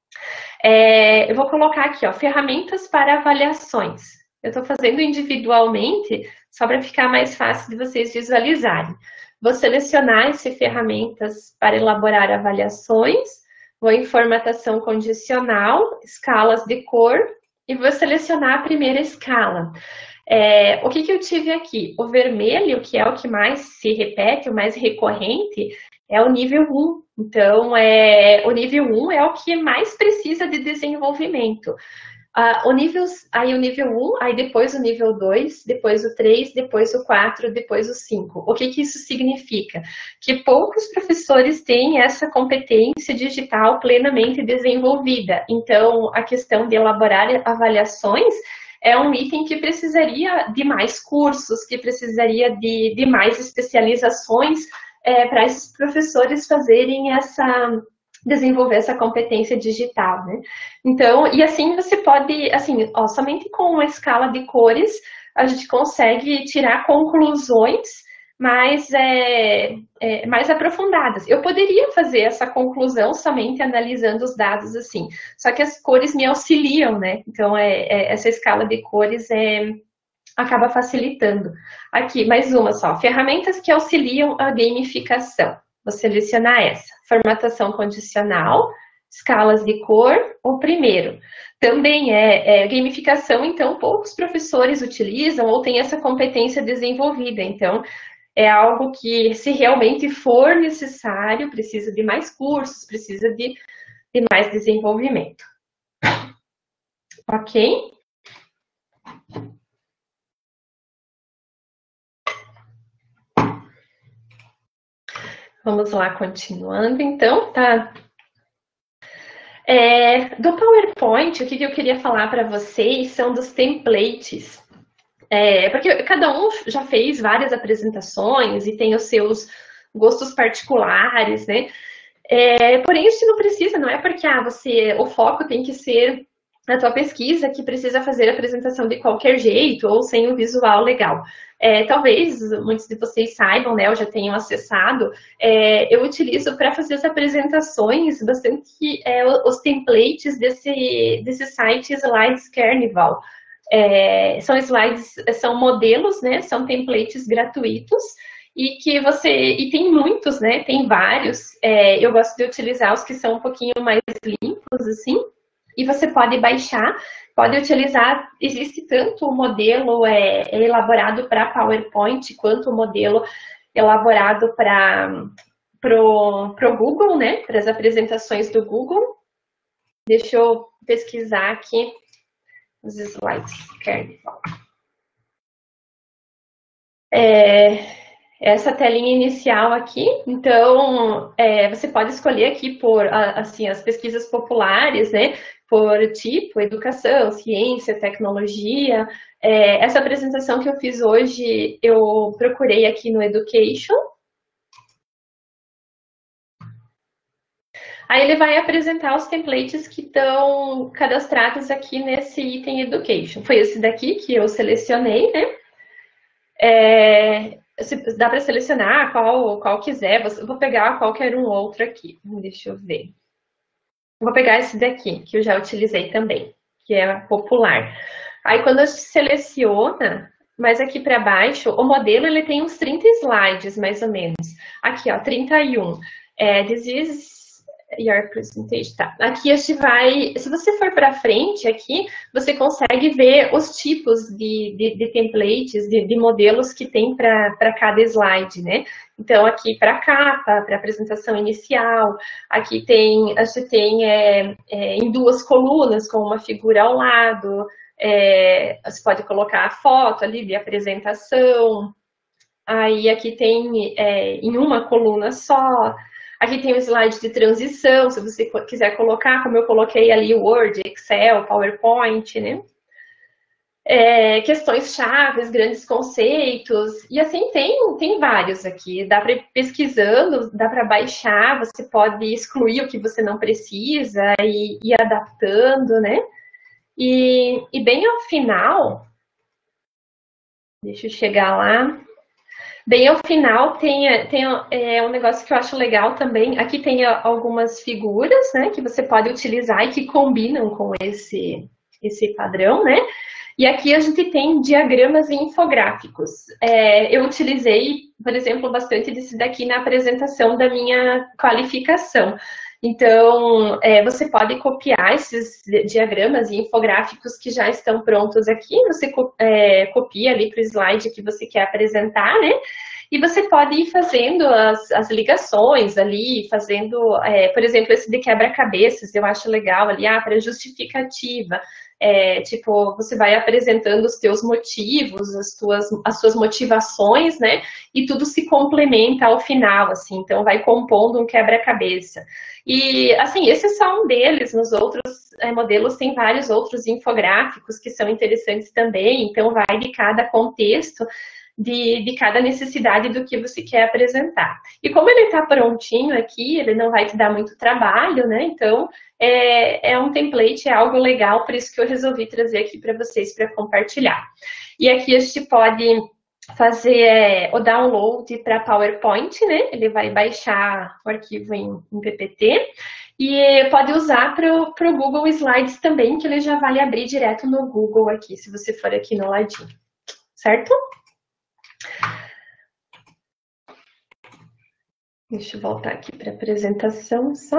Eu vou colocar aqui, ó, ferramentas para avaliações. Eu estou fazendo individualmente, só para ficar mais fácil de vocês visualizarem. Vou selecionar esse ferramentas para elaborar avaliações, vou em formatação condicional, escalas de cor, e vou selecionar a primeira escala. O que eu tive aqui? O vermelho, que é o que mais se repete, o mais recorrente, é o nível 1. Então, o nível 1 é o que mais precisa de desenvolvimento. O nível 1, aí depois o nível 2, depois o 3, depois o 4, depois o 5. O que isso significa? Que poucos professores têm essa competência digital plenamente desenvolvida. Então, a questão de elaborar avaliações é um item que precisaria de mais cursos, que precisaria de mais especializações para esses professores desenvolver essa competência digital, né? Então, e assim você pode, assim, somente com uma escala de cores, a gente consegue tirar conclusões mais aprofundadas. Eu poderia fazer essa conclusão somente analisando os dados assim, só que as cores me auxiliam, né? Então, essa escala de cores acaba facilitando. Aqui, mais uma só. Ferramentas que auxiliam a gamificação. Vou selecionar essa. Formatação condicional, escalas de cor, o primeiro. Também gamificação, então, poucos professores utilizam ou têm essa competência desenvolvida. Então, é algo que, se realmente for necessário, precisa de mais cursos, precisa de mais desenvolvimento. Ok? Vamos lá, continuando, então, tá? Do PowerPoint, o que eu queria falar para vocês são dos templates. Porque cada um já fez várias apresentações e tem os seus gostos particulares, né? Porém, isso não precisa, não é porque o foco tem que ser na tua pesquisa que precisa fazer a apresentação de qualquer jeito ou sem um visual legal. Talvez muitos de vocês saibam, né, ou já tenham acessado, eu utilizo para fazer as apresentações bastante os templates desse site Slides Carnival. São slides, são modelos, né, são templates gratuitos, e tem muitos, né, tem vários, eu gosto de utilizar os que são um pouquinho mais limpos, assim, e você pode baixar, pode utilizar, existe tanto o modelo elaborado para PowerPoint, quanto o modelo elaborado para o Google, né, para as apresentações do Google. Deixa eu pesquisar aqui os slides. Essa telinha inicial aqui, então você pode escolher aqui por assim, as pesquisas populares, né, por tipo, educação, ciência, tecnologia. Essa apresentação que eu fiz hoje, eu procurei aqui no Education. Aí ele vai apresentar os templates que estão cadastrados aqui nesse item Education. Foi esse daqui que eu selecionei, né? Dá para selecionar qual quiser. Eu vou pegar qualquer um outro aqui. Deixa eu ver. Vou pegar esse daqui, que eu já utilizei também, que é popular. Aí quando eu seleciona, mais aqui para baixo, o modelo ele tem uns 30 slides, mais ou menos. Aqui, ó, 31. This is your presentation. Tá. Aqui a gente vai, se você for para frente aqui, você consegue ver os tipos de templates, de modelos que tem para cada slide, né? Então, aqui para capa, para apresentação inicial, aqui a gente tem em duas colunas, com uma figura ao lado, você pode colocar a foto ali de apresentação, aí aqui tem em uma coluna só. Aqui tem o slide de transição, se você quiser colocar, como eu coloquei ali, Word, Excel, PowerPoint, né? Questões chaves, grandes conceitos, e assim tem vários aqui. Dá para ir pesquisando, dá para baixar, você pode excluir o que você não precisa e ir adaptando, né? E bem ao final, deixa eu chegar lá. Bem, ao final tem um negócio que eu acho legal também. Aqui tem algumas figuras, né, que você pode utilizar e que combinam com esse padrão, né? E aqui a gente tem diagramas e infográficos. Eu utilizei, por exemplo, bastante desse daqui na apresentação da minha qualificação. Então, você pode copiar esses diagramas e infográficos que já estão prontos aqui, você copia ali para o slide que você quer apresentar, né? E você pode ir fazendo as ligações ali, fazendo, por exemplo, esse de quebra-cabeças, eu acho legal ali, para justificativa. Tipo, você vai apresentando os teus motivos, as suas motivações, né? E tudo se complementa ao final, assim, então vai compondo um quebra-cabeça. E, assim, esse é só um deles, nos outros modelos tem vários outros infográficos que são interessantes também, então vai de cada contexto, de cada necessidade do que você quer apresentar. E como ele está prontinho aqui, ele não vai te dar muito trabalho, né? Então, é um template, é algo legal, por isso que eu resolvi trazer aqui para vocês para compartilhar. E aqui a gente pode fazer o download para PowerPoint, né? Ele vai baixar o arquivo em PPT. E pode usar para o Google Slides também, que ele já vai abrir direto no Google aqui, se você for aqui no ladinho. Certo? Deixa eu voltar aqui para a apresentação só.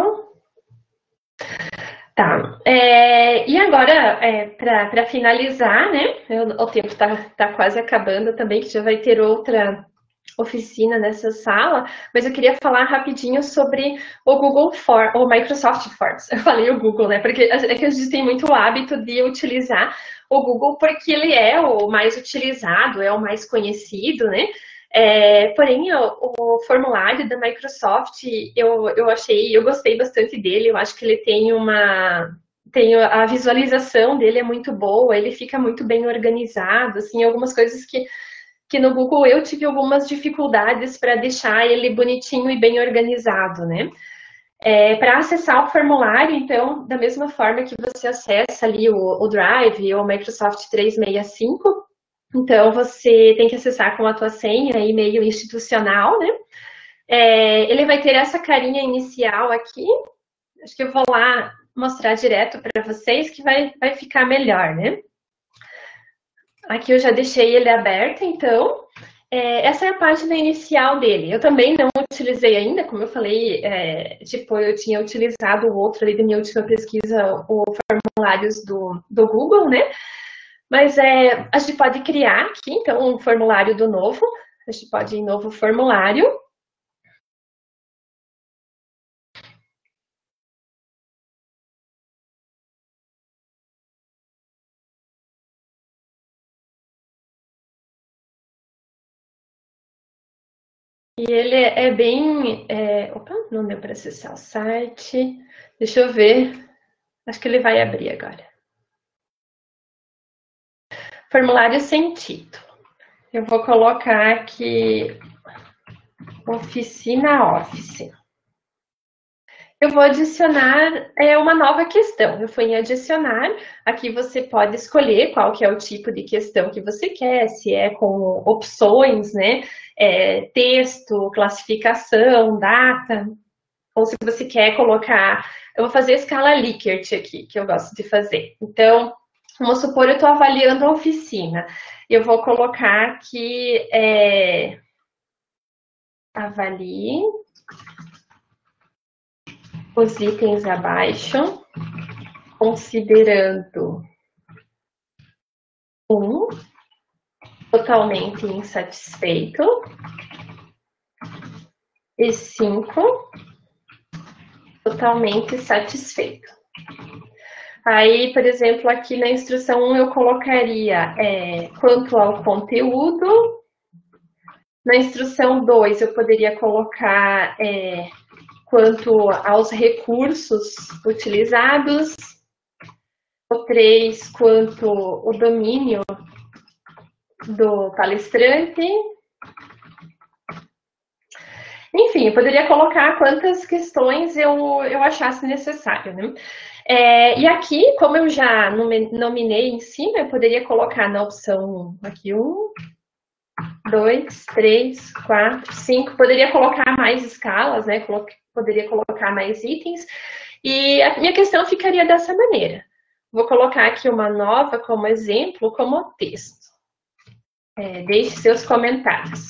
Tá. E agora, para finalizar, né? O tempo tá quase acabando também, que já vai ter outra oficina nessa sala, mas eu queria falar rapidinho sobre o Google Forms, ou Microsoft Forms. Eu falei o Google, né? Porque é que a gente tem muito hábito de utilizar o Google porque ele é o mais utilizado, é o mais conhecido, né? Porém, o formulário da Microsoft, eu gostei bastante dele, eu acho que ele tem a visualização dele é muito boa, ele fica muito bem organizado, assim, algumas coisas que no Google eu tive algumas dificuldades para deixar ele bonitinho e bem organizado, né? Para acessar o formulário, então, da mesma forma que você acessa ali o Drive ou o Microsoft 365, então você tem que acessar com a tua senha, e-mail institucional, né? Ele vai ter essa carinha inicial aqui. Acho que eu vou lá mostrar direto para vocês que vai ficar melhor, né? Aqui eu já deixei ele aberto, então. Essa é a página inicial dele. Eu também não utilizei ainda, como eu falei, eu tinha utilizado o outro ali da minha última pesquisa, os formulários do Google, né? Mas a gente pode criar aqui, então, um formulário do novo. A gente pode ir em novo formulário. E ele é bem... Opa, não deu para acessar o site. Deixa eu ver. Acho que ele vai abrir agora. Formulário sem título. Eu vou colocar aqui Oficina Office. Eu vou adicionar uma nova questão. Eu fui em adicionar. Aqui você pode escolher qual que é o tipo de questão que você quer, se é com opções, né? Texto, classificação, data. Ou se você quer colocar... Eu vou fazer a escala Likert aqui, que eu gosto de fazer. Então, vamos supor, eu estou avaliando a oficina. Eu vou colocar aqui... Avalie os itens abaixo, considerando 1, totalmente insatisfeito, e 5, totalmente satisfeito. Aí, por exemplo, aqui na instrução 1 eu colocaria quanto ao conteúdo. Na instrução 2 eu poderia colocar quanto aos recursos utilizados. O 3, quanto o domínio do palestrante. Enfim, eu poderia colocar quantas questões eu achasse necessário, né? E aqui, como eu já nominei em cima, eu poderia colocar na opção aqui 1, 2, 3, 4, 5. Poderia colocar mais escalas, né? Poderia colocar mais itens. E a minha questão ficaria dessa maneira. Vou colocar aqui uma nova como exemplo, como texto. Deixe seus comentários.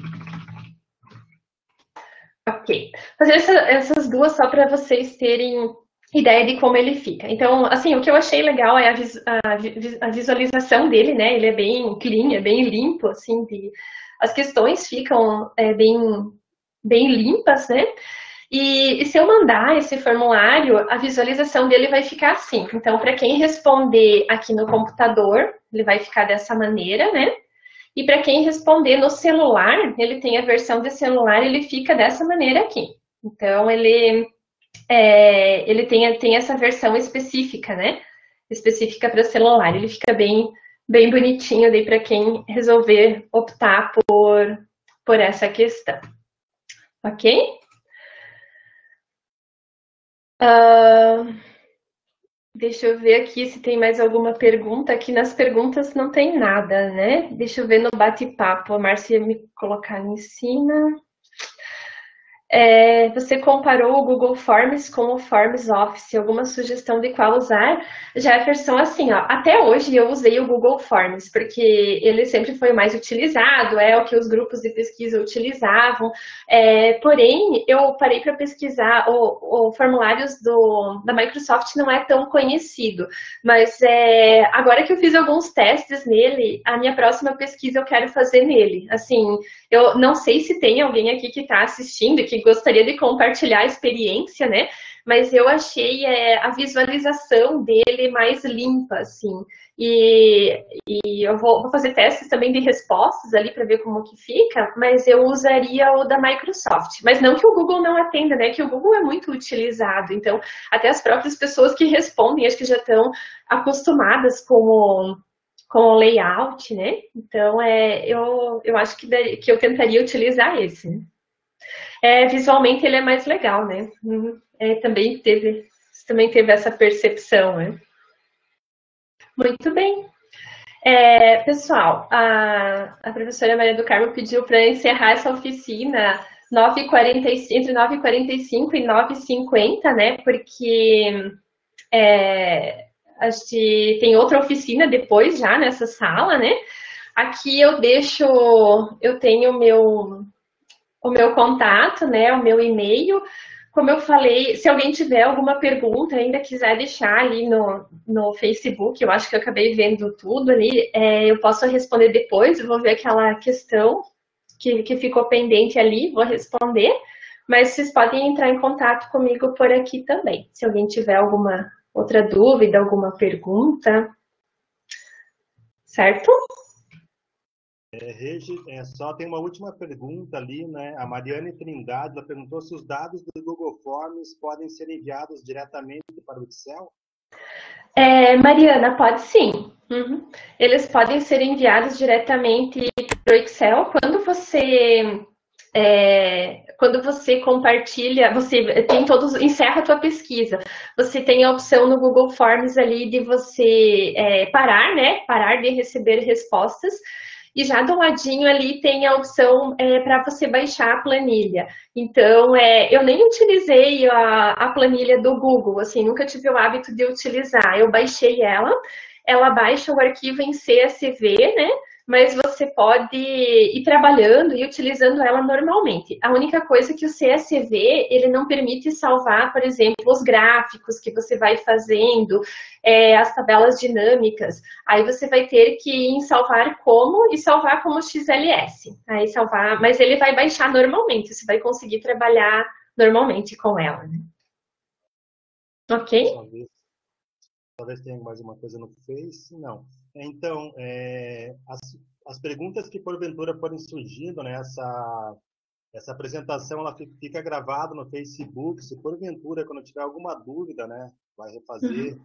Ok. Fazer essas duas só para vocês terem ideia de como ele fica. Então, assim, o que eu achei legal é a visualização dele, né? Ele é bem clean, é bem limpo, assim, as questões ficam bem limpas, né? E se eu mandar esse formulário, a visualização dele vai ficar assim. Então, para quem responder aqui no computador, ele vai ficar dessa maneira, né? E para quem responder no celular, ele tem a versão de celular, ele fica dessa maneira aqui. Então, ele tem essa versão específica, né? Específica para celular. Ele fica bem bonitinho daí para quem resolver optar por essa questão. Ok? Deixa eu ver aqui se tem mais alguma pergunta. Aqui nas perguntas não tem nada, né? Deixa eu ver no bate-papo. A Márcia ia me colocar em cima. Você comparou o Google Forms com o Forms Office, alguma sugestão de qual usar? Jefferson, assim, ó, até hoje eu usei o Google Forms, porque ele sempre foi o mais utilizado, é o que os grupos de pesquisa utilizavam, porém, eu parei para pesquisar, o formulários da Microsoft não é tão conhecido, mas agora que eu fiz alguns testes nele, a minha próxima pesquisa eu quero fazer nele, assim, eu não sei se tem alguém aqui que está assistindo e que gostaria de compartilhar a experiência, né? Mas eu achei a visualização dele mais limpa, assim. E eu vou fazer testes também de respostas ali para ver como que fica, mas eu usaria o da Microsoft. Mas não que o Google não atenda, né? Que o Google é muito utilizado. Então, até as próprias pessoas que respondem, acho que já estão acostumadas com o layout, né? Então, eu acho que eu tentaria utilizar esse. visualmente ele é mais legal, né? Também teve essa percepção, né? Muito bem. Pessoal, a professora Maria do Carmo pediu para encerrar essa oficina entre 9h45 e 9h50, né? Porque acho que tem outra oficina depois já nessa sala, né? Aqui eu tenho o meu contato, né? O meu e-mail. Como eu falei, se alguém tiver alguma pergunta, ainda quiser deixar ali no Facebook, eu acho que eu acabei vendo tudo ali, eu posso responder depois, eu vou ver aquela questão que ficou pendente ali, vou responder, mas vocês podem entrar em contato comigo por aqui também, se alguém tiver alguma outra dúvida, alguma pergunta, certo? Regi, só tem uma última pergunta ali, né? A Mariane Trindade, ela perguntou se os dados do Google Forms podem ser enviados diretamente para o Excel? Mariana, pode sim. Uhum. Eles podem ser enviados diretamente para o Excel quando você compartilha, você tem encerra a tua pesquisa. Você tem a opção no Google Forms ali de você parar, né? Parar de receber respostas. E já do ladinho ali tem a opção para você baixar a planilha. Então, eu nem utilizei a planilha do Google, assim, nunca tive o hábito de utilizar. Eu baixei ela baixa o arquivo em CSV, né? Mas você pode ir trabalhando e utilizando ela normalmente. A única coisa é que o CSV, ele não permite salvar, por exemplo, os gráficos que você vai fazendo, as tabelas dinâmicas. Aí você vai ter que ir em salvar como e salvar como XLS. Aí salvar, mas ele vai baixar normalmente, você vai conseguir trabalhar normalmente com ela. Né? Ok? Talvez tenha mais uma coisa no Face. Não. Então, as perguntas que porventura forem surgindo, né, essa apresentação ela fica gravada no Facebook. Se porventura, quando tiver alguma dúvida, né, vai refazer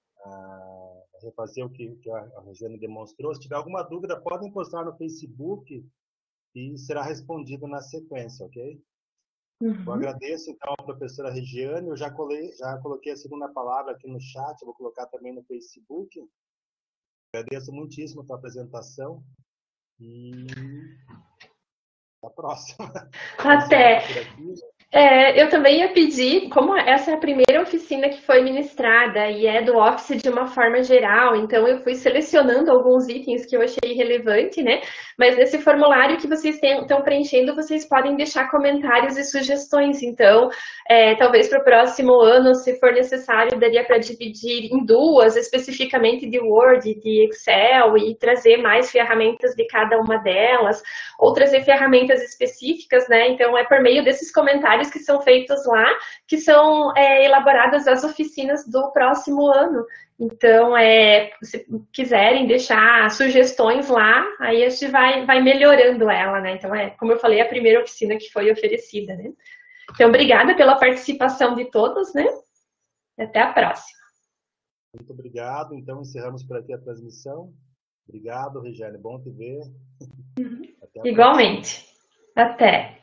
o que a Regiane demonstrou. Se tiver alguma dúvida, podem postar no Facebook e será respondido na sequência, ok? Eu agradeço, então, a professora Regiane. Eu já coloquei a segunda palavra aqui no chat, eu vou colocar também no Facebook. Agradeço muitíssimo a tua apresentação e até a próxima. Até. Eu também ia pedir, como essa é a primeira oficina que foi ministrada e é do Office de uma forma geral, então eu fui selecionando alguns itens que eu achei relevante, né? Mas nesse formulário que vocês estão preenchendo, vocês podem deixar comentários e sugestões. Então, talvez para o próximo ano, se for necessário, daria para dividir em duas, especificamente de Word, de Excel, e trazer mais ferramentas de cada uma delas, ou trazer ferramentas específicas, né? Então, por meio desses comentários que são feitos lá, que são elaboradas as oficinas do próximo ano. Então, se quiserem deixar sugestões lá, aí a gente vai melhorando ela, né? Então, como eu falei, a primeira oficina que foi oferecida, né? Então, obrigada pela participação de todos, né? Até a próxima. Muito obrigado. Então, encerramos por aqui a transmissão. Obrigado, Regiane. Bom te ver. Igualmente. Até.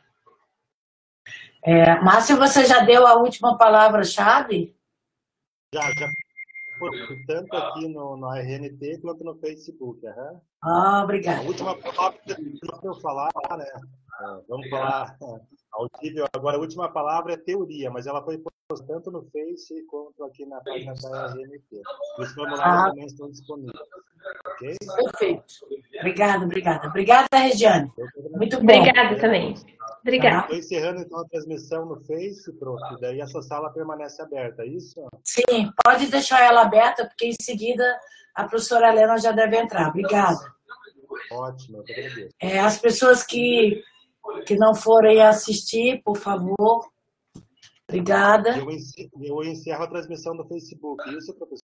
Márcio, você já deu a última palavra-chave? Já. Tanto aqui no RNT quanto no Facebook. Obrigado. A última palavra que eu falar, né? Vamos falar audível. Agora, a última palavra é teoria, mas ela foi postada tanto no Face quanto aqui na página da RNT. Os formulários também estão disponíveis. Okay? Perfeito. Obrigada. Obrigada, Regiane. Muito bom. Obrigada também. Obrigada. Estou encerrando então a transmissão no Face, prof. Daí essa sala permanece aberta, é isso? Sim, pode deixar ela aberta, porque em seguida a professora Helena já deve entrar. Obrigada. Ótimo, eu agradeço. As pessoas que não forem assistir, por favor. Obrigada. Eu encerro a transmissão no Facebook, isso, professor?